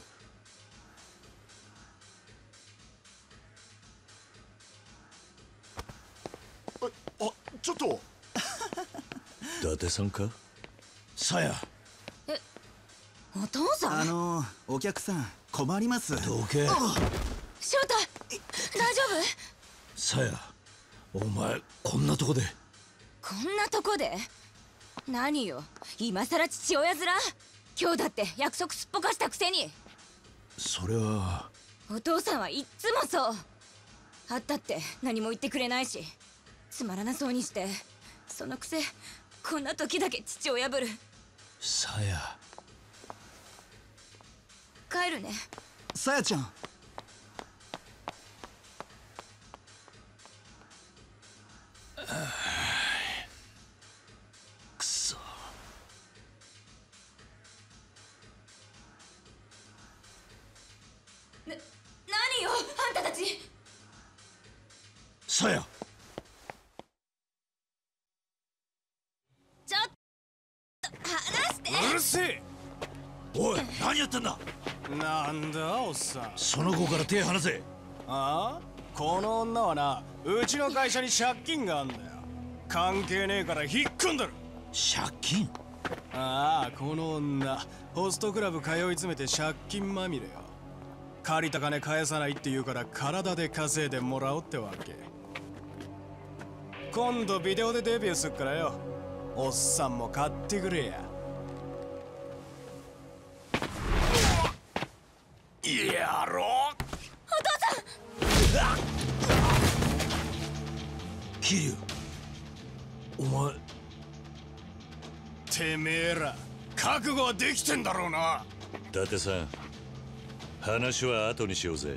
あ、ちょっと。 伊達さんか？ さや。 え、お父さん？ お客さん困ります。 どけ。 翔太、大丈夫？ さや、お前こんなとこで。 こんなとこで？何よ、今さら父親面？今日だって約束すっぽかしたくせに。 それは。 お父さんはいっつもそう。会ったって何も言ってくれないし、つまらなそうにして、そのくせこんな時だけ父親ぶる。 さや。 帰るね。 さやちゃん。 くそ。 何よ、あんたたち。 さや。 ちょっと離して。 うるせえ。 おい、何やってんだ。 なんだおっさん。 その子から手離せ。 ああ、この女はな、うちの会社に借金があんだよ。関係ねえから引っ込んだる。 借金？ ああ、この女ホストクラブ通い詰めて借金まみれよ。借りた金返さないって言うから体で稼いでもらおうってわけ。今度ビデオでデビューすっからよ、おっさんも買ってくれや。 やろう。 お父さん。 桐生、お前。 てめえら覚悟はできてんだろうな。 伊達さん、話は後にしようぜ。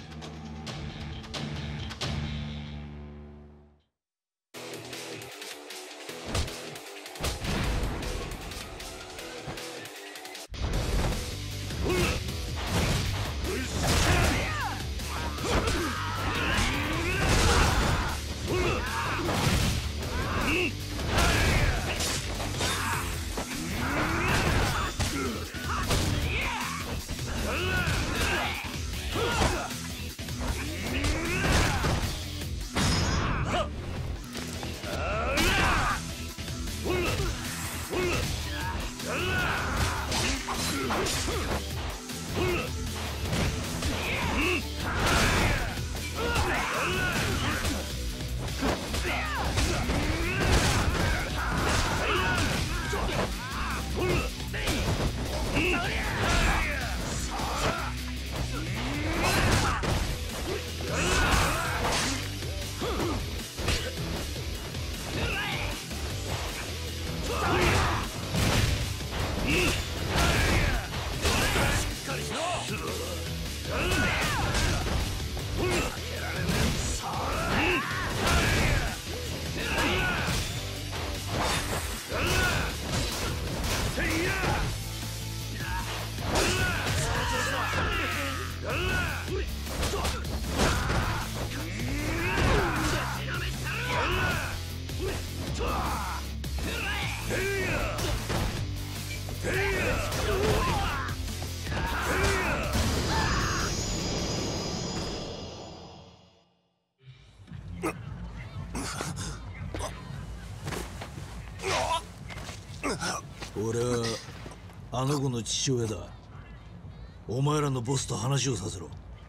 俺はあの子の父親だ。お前らのボスと話をさせろ。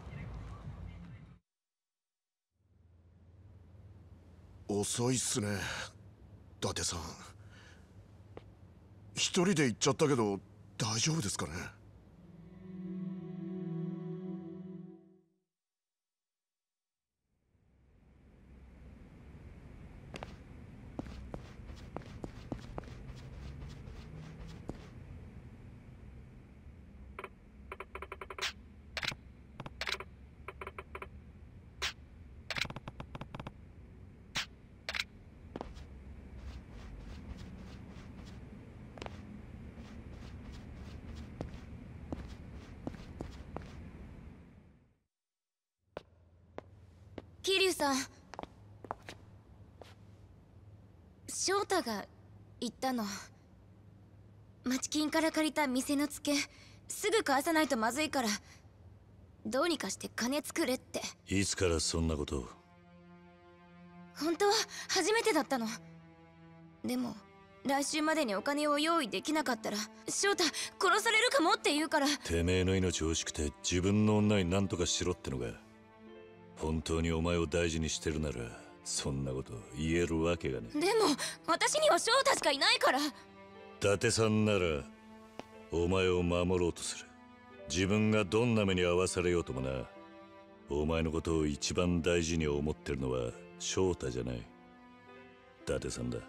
遅いっすね、伊達さん。一人で行っちゃったけど大丈夫ですかね。 桐生さん、翔太が言ったの。町金から借りた店のツケすぐ返さないとまずいから、どうにかして金作れって。 いつからそんなことを。 本当は初めてだったの。でも来週までにお金を用意できなかったら翔太殺されるかもって言うから。 てめえの命欲しくて自分の女に何とかしろってのが本当にお前を大事にしてるなら、そんなこと言えるわけがね。 でも私には翔太しかいないから。 伊達さんならお前を守ろうとする。自分がどんな目に遭わされようともな。お前のことを一番大事に思ってるのは翔太じゃない、伊達さんだ。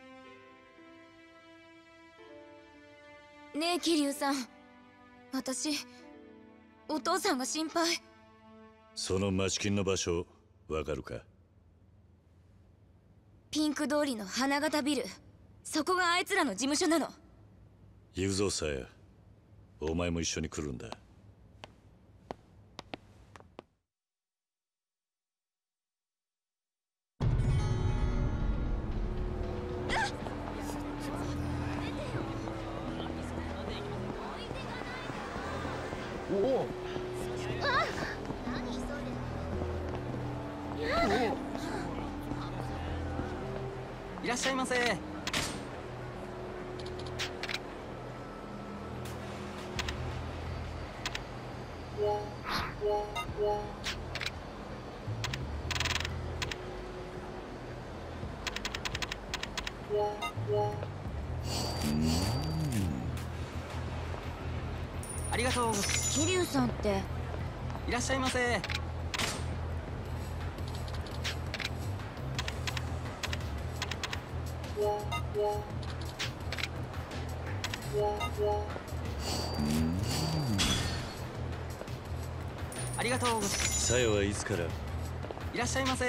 ねえ桐生さん、私お父さんが心配。 その町金の場所わかるか？ ピンク通りの花形ビル、そこがあいつらの事務所なの。 行くぞさや、お前も一緒に来るんだ。 おお、いらっしゃいませ。ありがとう。 桐生さんっていらっしゃいませ。ありがとう。 さやはいつから？ いらっしゃいませ。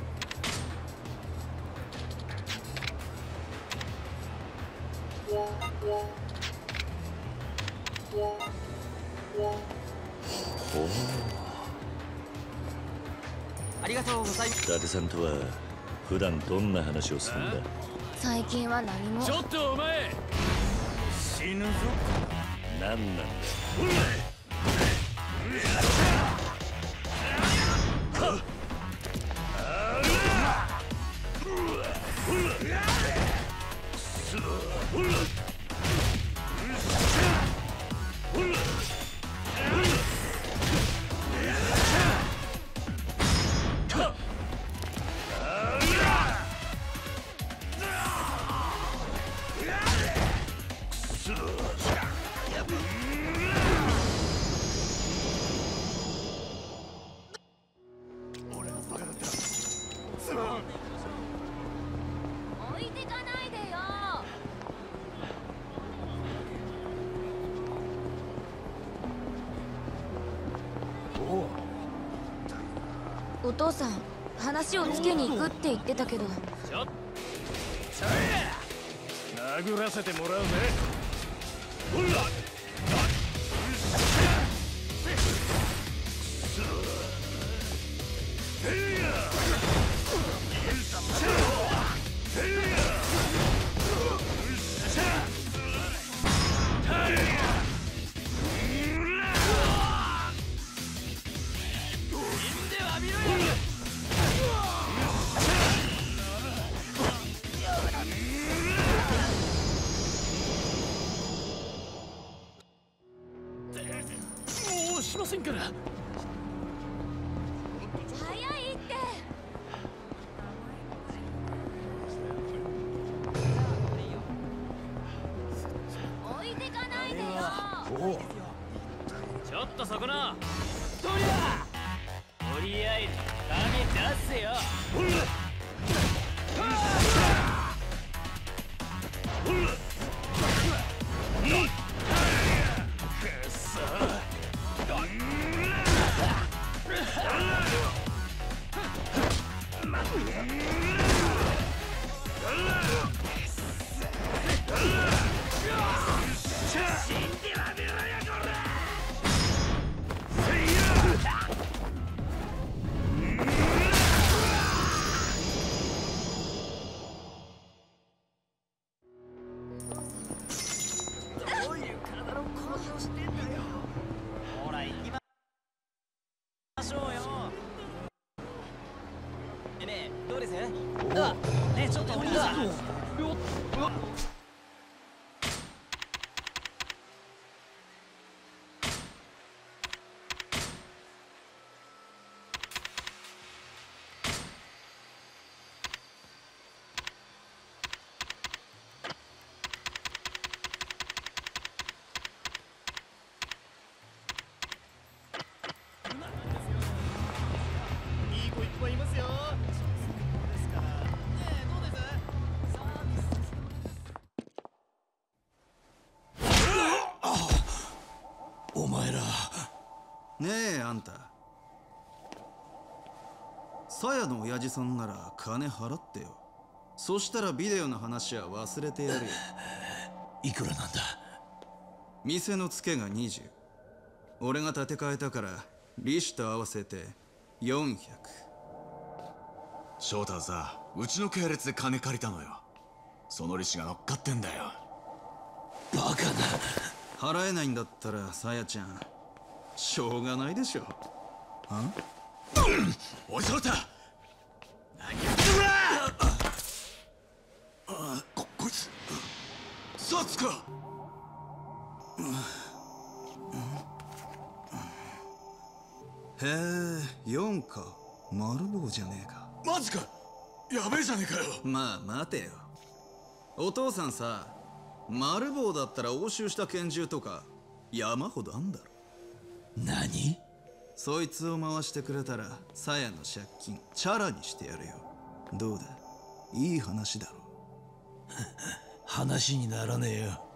ありがとうございます。 伊達さんとは普段どんな話をするんだ？ 最近は何も。 ちょっとお前、死ぬぞ。 何なんだ？ 置いてかないでよ。お父さん、話をつけに行くって言ってたけど。 ちょっさあ、殴らせてもらうぜ。ほらませんから。 早いって。置いてかないでよ。 ちょっとそこのとりあえず金出せよ。 お前ら。 ねえあんた、さやの親父さんなら金払ってよ。そしたらビデオの話は忘れてやるよ。 いくらなんだ？ 店のツケが20、俺が建て替えたから利子と合わせて400。 翔太はさ、うちの系列で金借りたのよ。その利子が乗っかってんだよ。 バカな。 払えないんだったらさやちゃんしょうがないでしょ。 おい翔太、何やってんだ！こいつサツか。 へえ、4か。丸棒じゃねえか。 マジか。やべえじゃねえかよ。 まあ待てよ。お父さんさ、丸棒だったら押収した拳銃とか山ほどあんだろ。 何？ そいつを回してくれたらさやの借金チャラにしてやるよ。どうだ、いい話だろ。 話にならねえよ。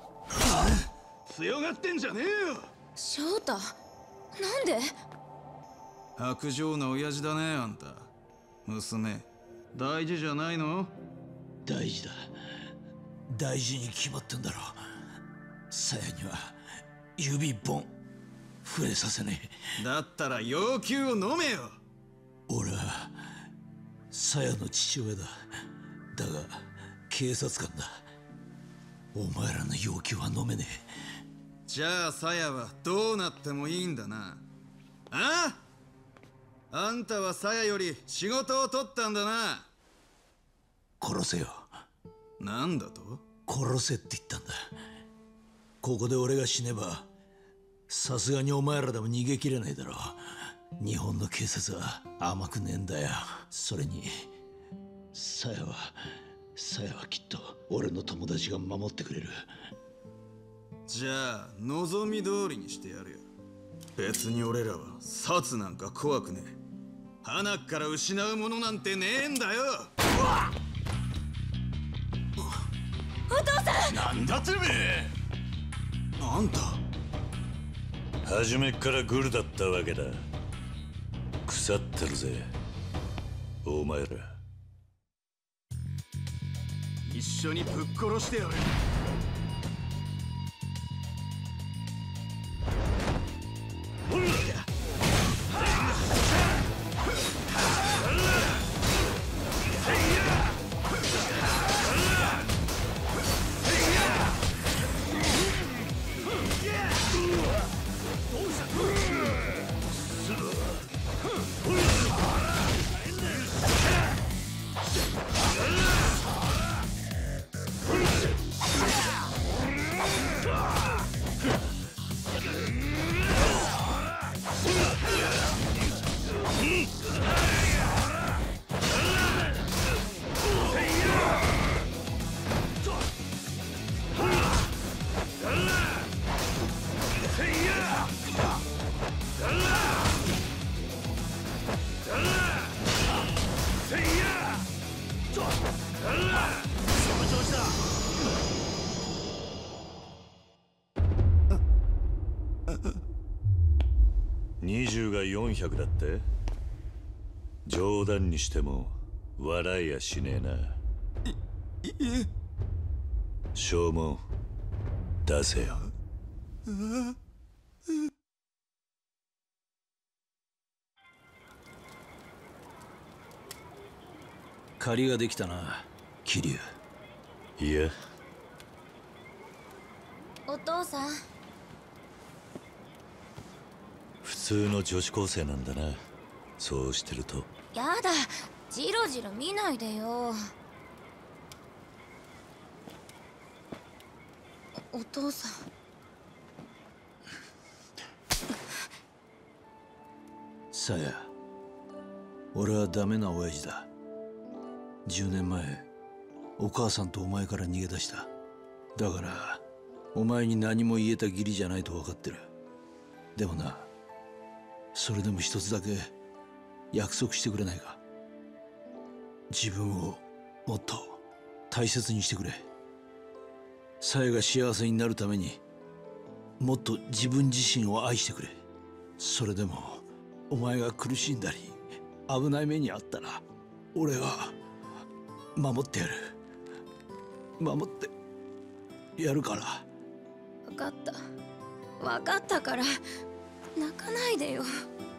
強がってんじゃねえよ。 翔太、なんで？ 薄情な親父だねあんた。娘大事じゃないの？ 大事だ。大事に決まってんだろ。さやには指一本触れさせねえ。だったら要求を飲めよ。 俺はさやの父親だ。だが警察官だ。お前らの要求は飲めねえ。 じゃあさやはどうなってもいいんだな。あんたはさやより仕事を取ったんだな。 殺せよ。 なんだと？ 殺せって言ったんだ。ここで俺が死ねばさすがにお前らでも逃げきれないだろう。日本の警察は甘くねえんだよ。それにさやはきっと俺の友達が守ってくれる。 じゃあ望み通りにしてやるよ。別に俺らは殺なんか怖くねえ。鼻から失うものなんてねえんだよ。 お父さん！ なんだてめえ！ あんた初めっからグルだったわけだ。腐ってるぜお前ら。 一緒にぶっ殺してやる。 20が400だって。冗談にしても笑いやしねえな。 いえ。 証文出せよ。 借りができたな、桐生。 いや、 お父さん。 普通の女子高生なんだな。そうしてると。 やだ、ジロジロ見ないでよ。お父さん。 さや、俺はダメな親父だ。10年前、お母さんとお前から逃げ出した。だからお前に何も言えた義理じゃないと分かってる。でもな、それでも一つだけ約束してくれないか。自分をもっと大切にしてくれ。さやが幸せになるためにもっと自分自身を愛してくれ。それでもお前が苦しんだり危ない目にあったら俺は守ってやる。守ってやるから。 分かった、分かったから泣かないでよ。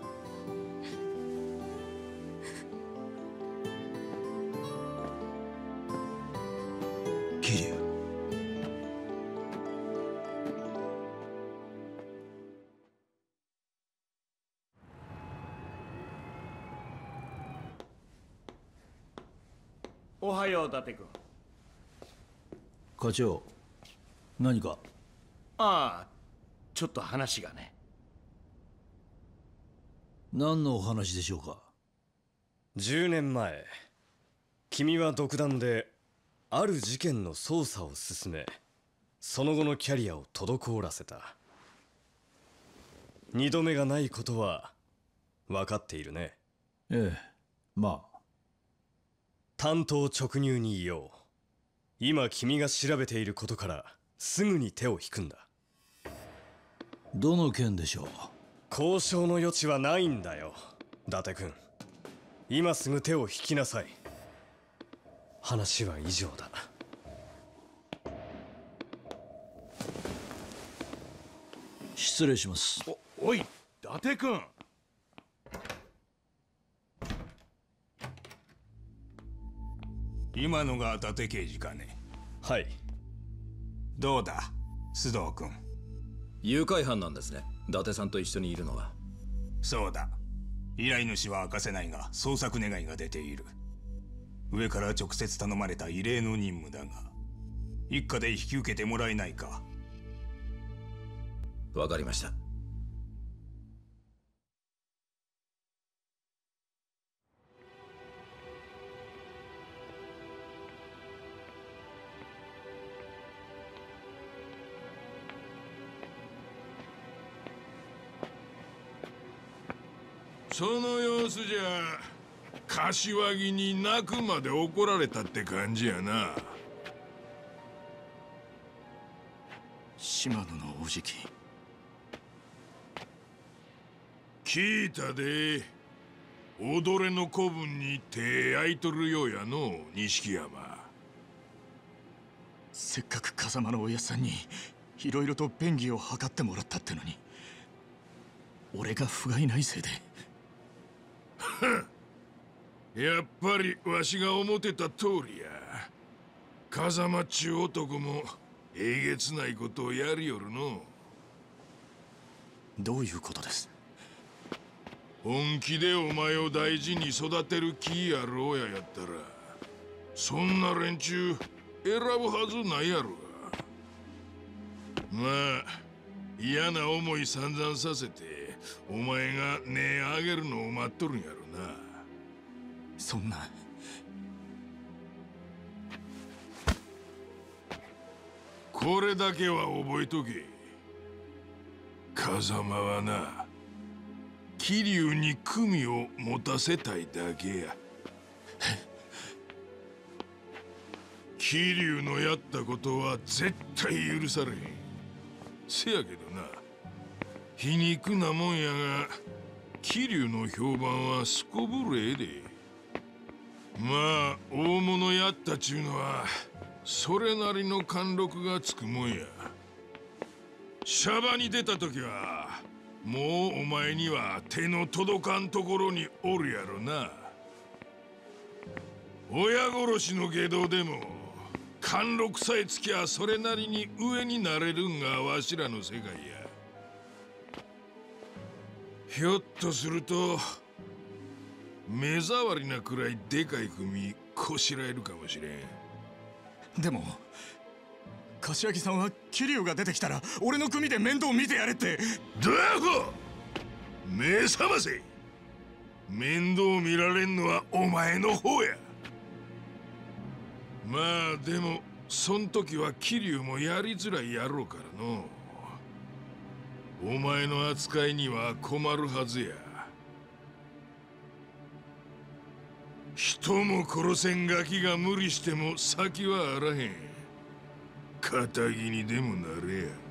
桐生、 おはよう、伊達君。 課長、何か？ ああ、ちょっと話がね。 何のお話でしょうか ？10年前、君は独断である事件の捜査を進め、その後のキャリアを滞らせた。二度目がないことは分かっているね。 ええ、まあ。 単刀直入に言おう。今君が調べていることからすぐに手を引くんだ。 どの件でしょう？ 交渉の余地はないんだよ、伊達君。今すぐ手を引きなさい。話は以上だ。 失礼します。 おい、伊達君。 今のが伊達刑事かね？ はい。 どうだ須藤君。 誘拐犯なんですね、伊達さんと一緒にいるのは。 そうだ。依頼主は明かせないが捜索願いが出ている。上から直接頼まれた異例の任務だが、一家で引き受けてもらえないか？ わかりました。 その様子じゃ柏木に泣くまで怒られたって感じやな。 島野のおじき、 聞いたで。踊れの子分に手空いとるようやの錦山。 せっかく風間のおやっさんにいろいろと便宜を図ってもらったってのに、俺が不甲斐ないせいで。 やっぱりわしが思ってた通りや。風間っちゅう男もえげつないことをやりよるの。 どういうことです？ 本気でお前を大事に育てる気やろうややったら、そんな連中選ぶはずないやろが。まあ嫌な思い散々させてお前が値上げるのを待っとるんやろな。 そんな。 これだけは覚えとけ。風間はな、桐生に組を持たせたいだけや。桐生のやったことは絶対許されへん。せやけどな、 皮肉なもんやが桐生の評判はすこぶるええで。まあ大物やったちゅうのはそれなりの貫禄がつくもんや。シャバに出た時はもうお前には手の届かんところにおるやろな。親殺しの外道でも貫禄さえつきゃそれなりに上になれるんがわしらの世界や。ひょっとすると目障りなくらいでかい組こしらえるかもしれん。 でも柏木さんは桐生が出てきたら俺の組で面倒見てやれって。 ドヤホ目覚ませ。面倒見られんのはお前の方や。まあでもそん時は桐生もやりづらいやろうからの。お前の扱いには困るはずや。人も殺せんガキが無理しても先はあらへん。仇にでもなれや。